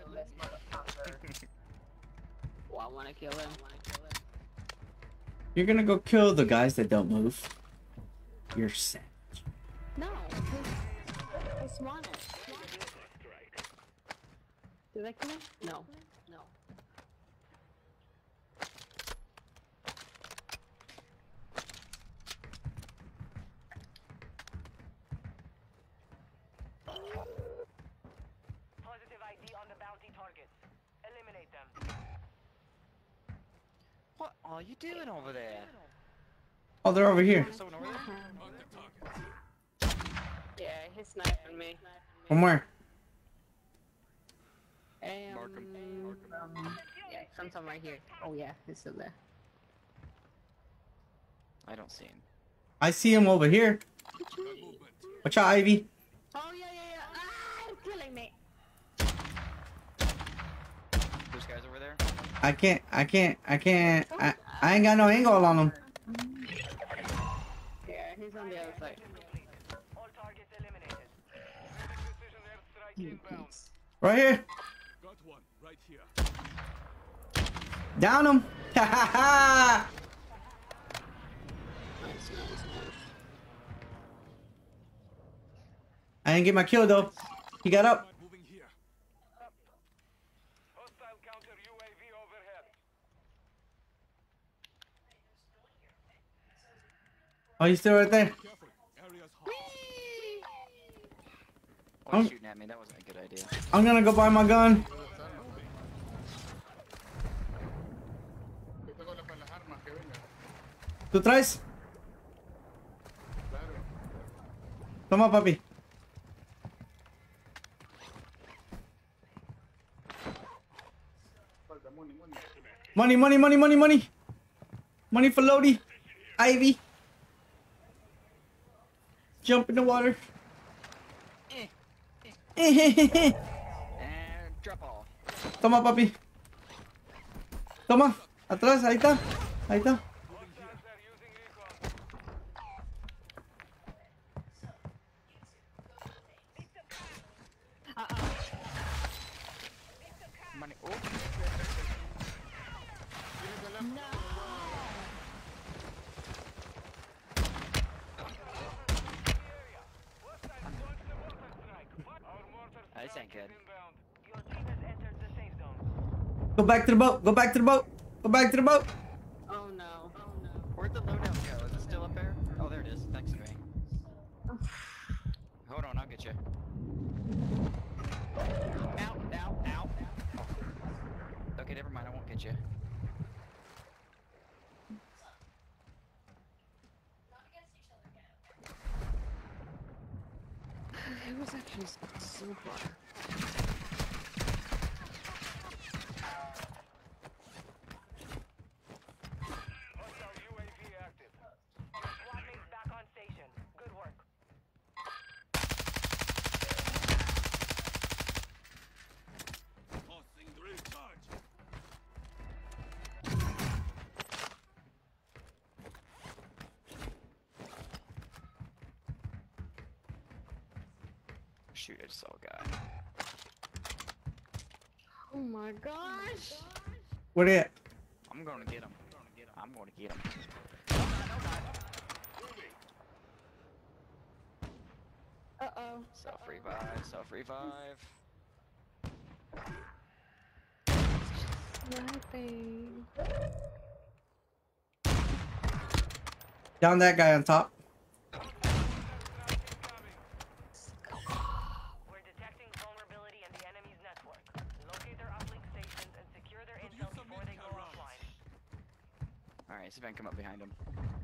Well, I want to kill him. You're gonna go kill the guys that don't move. You're sad. No, I swan it. Did I kill him? No. eliminate them. What are you doing over there? Oh, they're over here. Someone over there? Mark the target. Yeah, he's sniping me. From where? Mark 'em. Yeah, sometime right here. Oh yeah, he's still there. I don't see him. I see him over here. Movement. Watch out, Ivy. Oh yeah. Ah, it's killing me. Those guys over there? I ain't got no angle on him. Yeah, he's on the other side. All targets eliminated. Precision airstrike inbound. Right here. Got one right here. Down him. Ha ha ha. Nice. I didn't get my kill though. He got up. Moving here. Hostile counter UAV overhead. Oh, he's still right there. Careful. Area's hot. Why are you shooting at me? That wasn't a good idea. I'm gonna go buy my gun. Yo tengo para las armas, que venga. ¿Tú traes? Claro. Toma, papi. Falta money. Money for Lodi. Ivy. Jump in the water. And drop all. Toma, papi. Toma. Atrás, ahí está. Ahí está. Hostiles are using recon. Money. Oh. This ain't good. Inbound. Your team has entered the safe zone. Go back to the boat. Go back to the boat. Go back to the boat. Oh no. Where'd the loadout go? Is it still up there? Oh, there it is. Next to me. Hold on, I'll get you. Ow. Oh. Okay, never mind. I won't get you. Not against each other, It was actually so far. Hostile UAV active. Your squad mates back on station. Good work. Tossing drill charge. Shoot, I just saw a guy. Oh my gosh. Where they at? I'm gonna get him. I'm gonna get him. Uh-oh. Self-revive. Sniping. Down that guy on top. We're detecting vulnerability in the enemy's network. Locate their uplink stations and secure their intel before they go offline. Alright, see if I can come up behind him.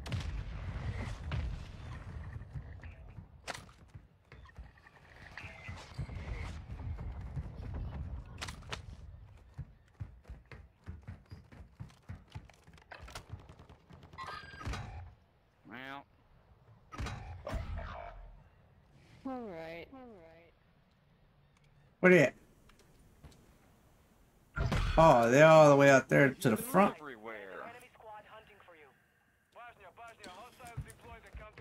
Well, Alright. Where they at? Oh, they're all the way out there to the front. everywhere. Enemy squad hunting for you. Bosnia, hostiles deploy the counter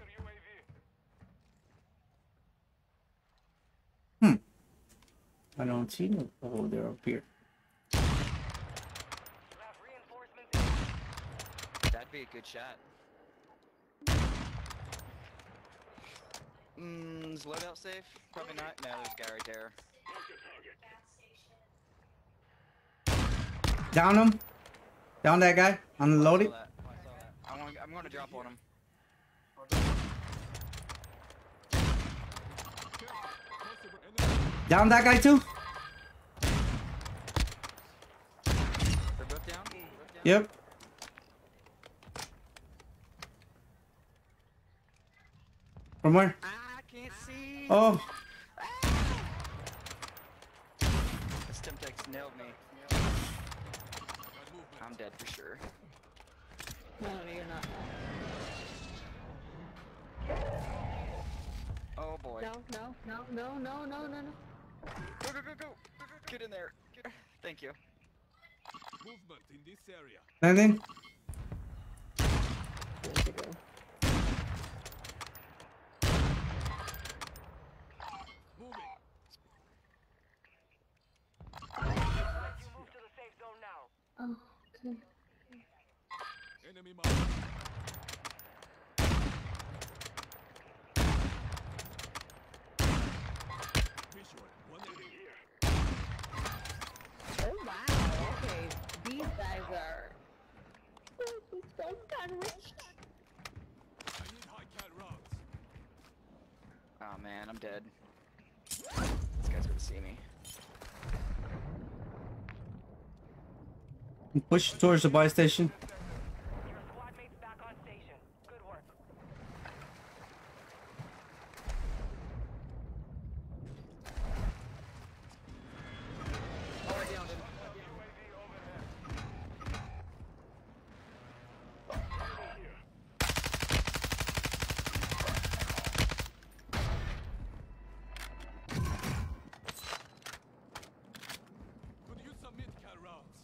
UAV. I don't see no. Oh, they're up here. You have reinforcements. That'd be a good shot. Is loadout safe? Probably not. No, there's a guy right there. Down him. Down that guy on the I saw loading. that. I'm gonna drop on him. Down that guy too. Yep. From where? I can't see. Oh. The Stimtex nailed me. I'm dead for sure. No, you're not. Oh boy. No, no, no, no, no, no, no, no. Go, go, go, go. Get in there. Thank you. Movement in this area. And then. There you go. Moving. You move to the safe zone now. Oh, okay. Enemy mark. Visual. One enemy here. Oh wow, okay. These guys are... These guys got rich. I need high cat rounds. Oh man, I'm dead. This guy's gonna see me. Push towards the buy station. Your squad mates back on station. Good work. Already downed him. Could use some mid cat rounds.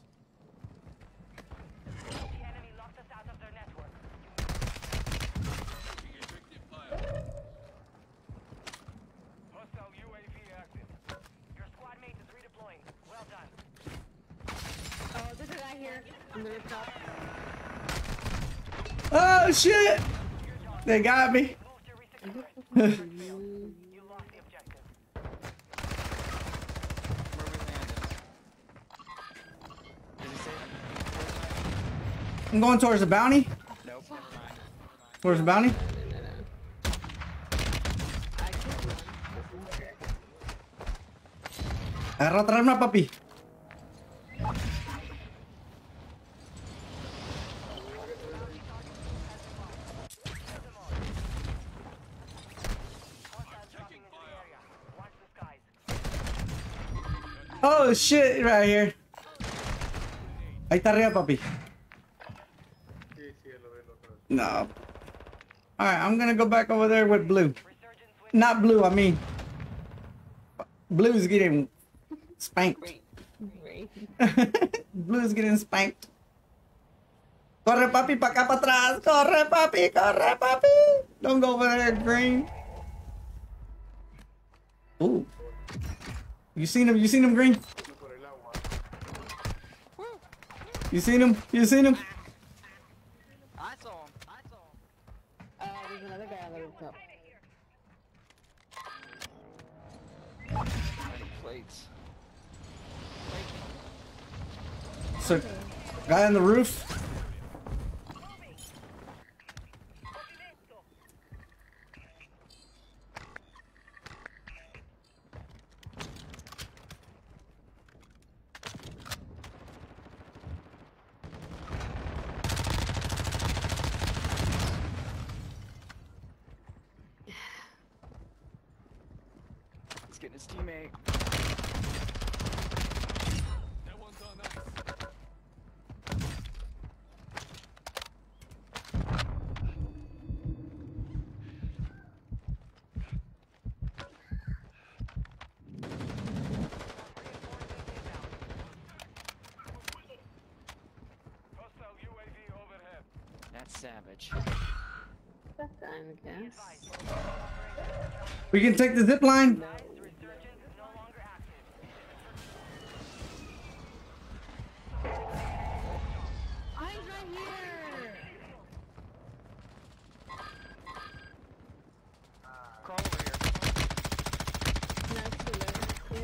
The enemy locked us out of their network. Taking effective fire. Hostile UAV active. Your squad mate is redeploying. Well done. Oh, there's a guy here on the rooftop. Oh shit! They got me. Move to resupply. You lost the objective. Where we landed. Did he say that? I'm going towards the bounty. Nope, never mind. Towards the bounty. I can't run. Agarra na, papi. Dropping into the area. Watch the skies. Oh shit, right here. Ahí está arriba, papi. No. Alright, I'm gonna go back over there with blue. Resurgence with Not blue, I mean. Blue's getting spanked. Great. Blue's getting spanked. Corre, papi, pa' acá, pa' atrás. Corre, papi, corre, papi. Don't go over there, green. Ooh. You seen him, green? You seen him? You seen him? I saw him. There's another guy on the rooftop. I need plates. So, guy on the roof. He's getting his teammate. That one's on us. Hostile UAV overhead. That's savage. That's time, I guess. We can take the zip line. resurgence is no longer active. I'm right here! Crawl over here. Nice to learn. Yeah.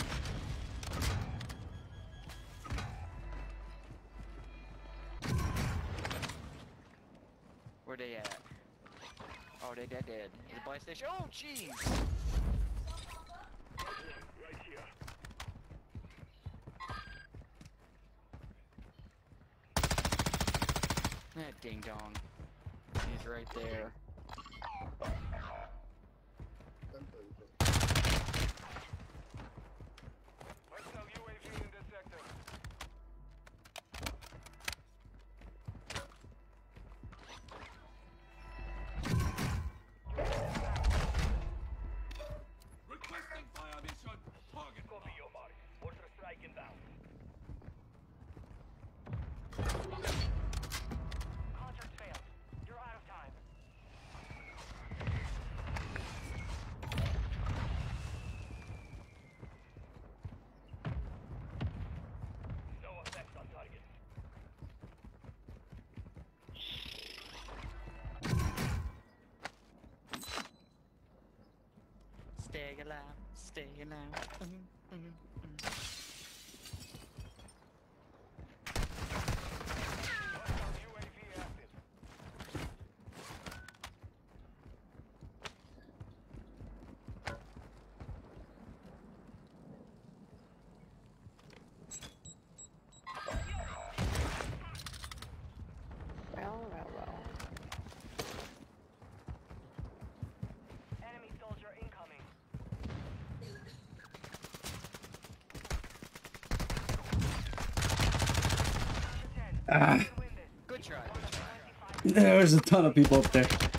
Where they at? Oh, they dead. The buy station. Oh, jeez. Right here. That ding dong. He's right there. Hostile UAV in the sector. Requesting fire mission. Target. Copy your mark. Mortar strike inbound. Contract failed. You're out of time. No effect on target. Stay alive. Stay alive. Hostile UAV active. Well. Enemy soldier incoming. Ah, Win this. Good try. there's a ton of people up there.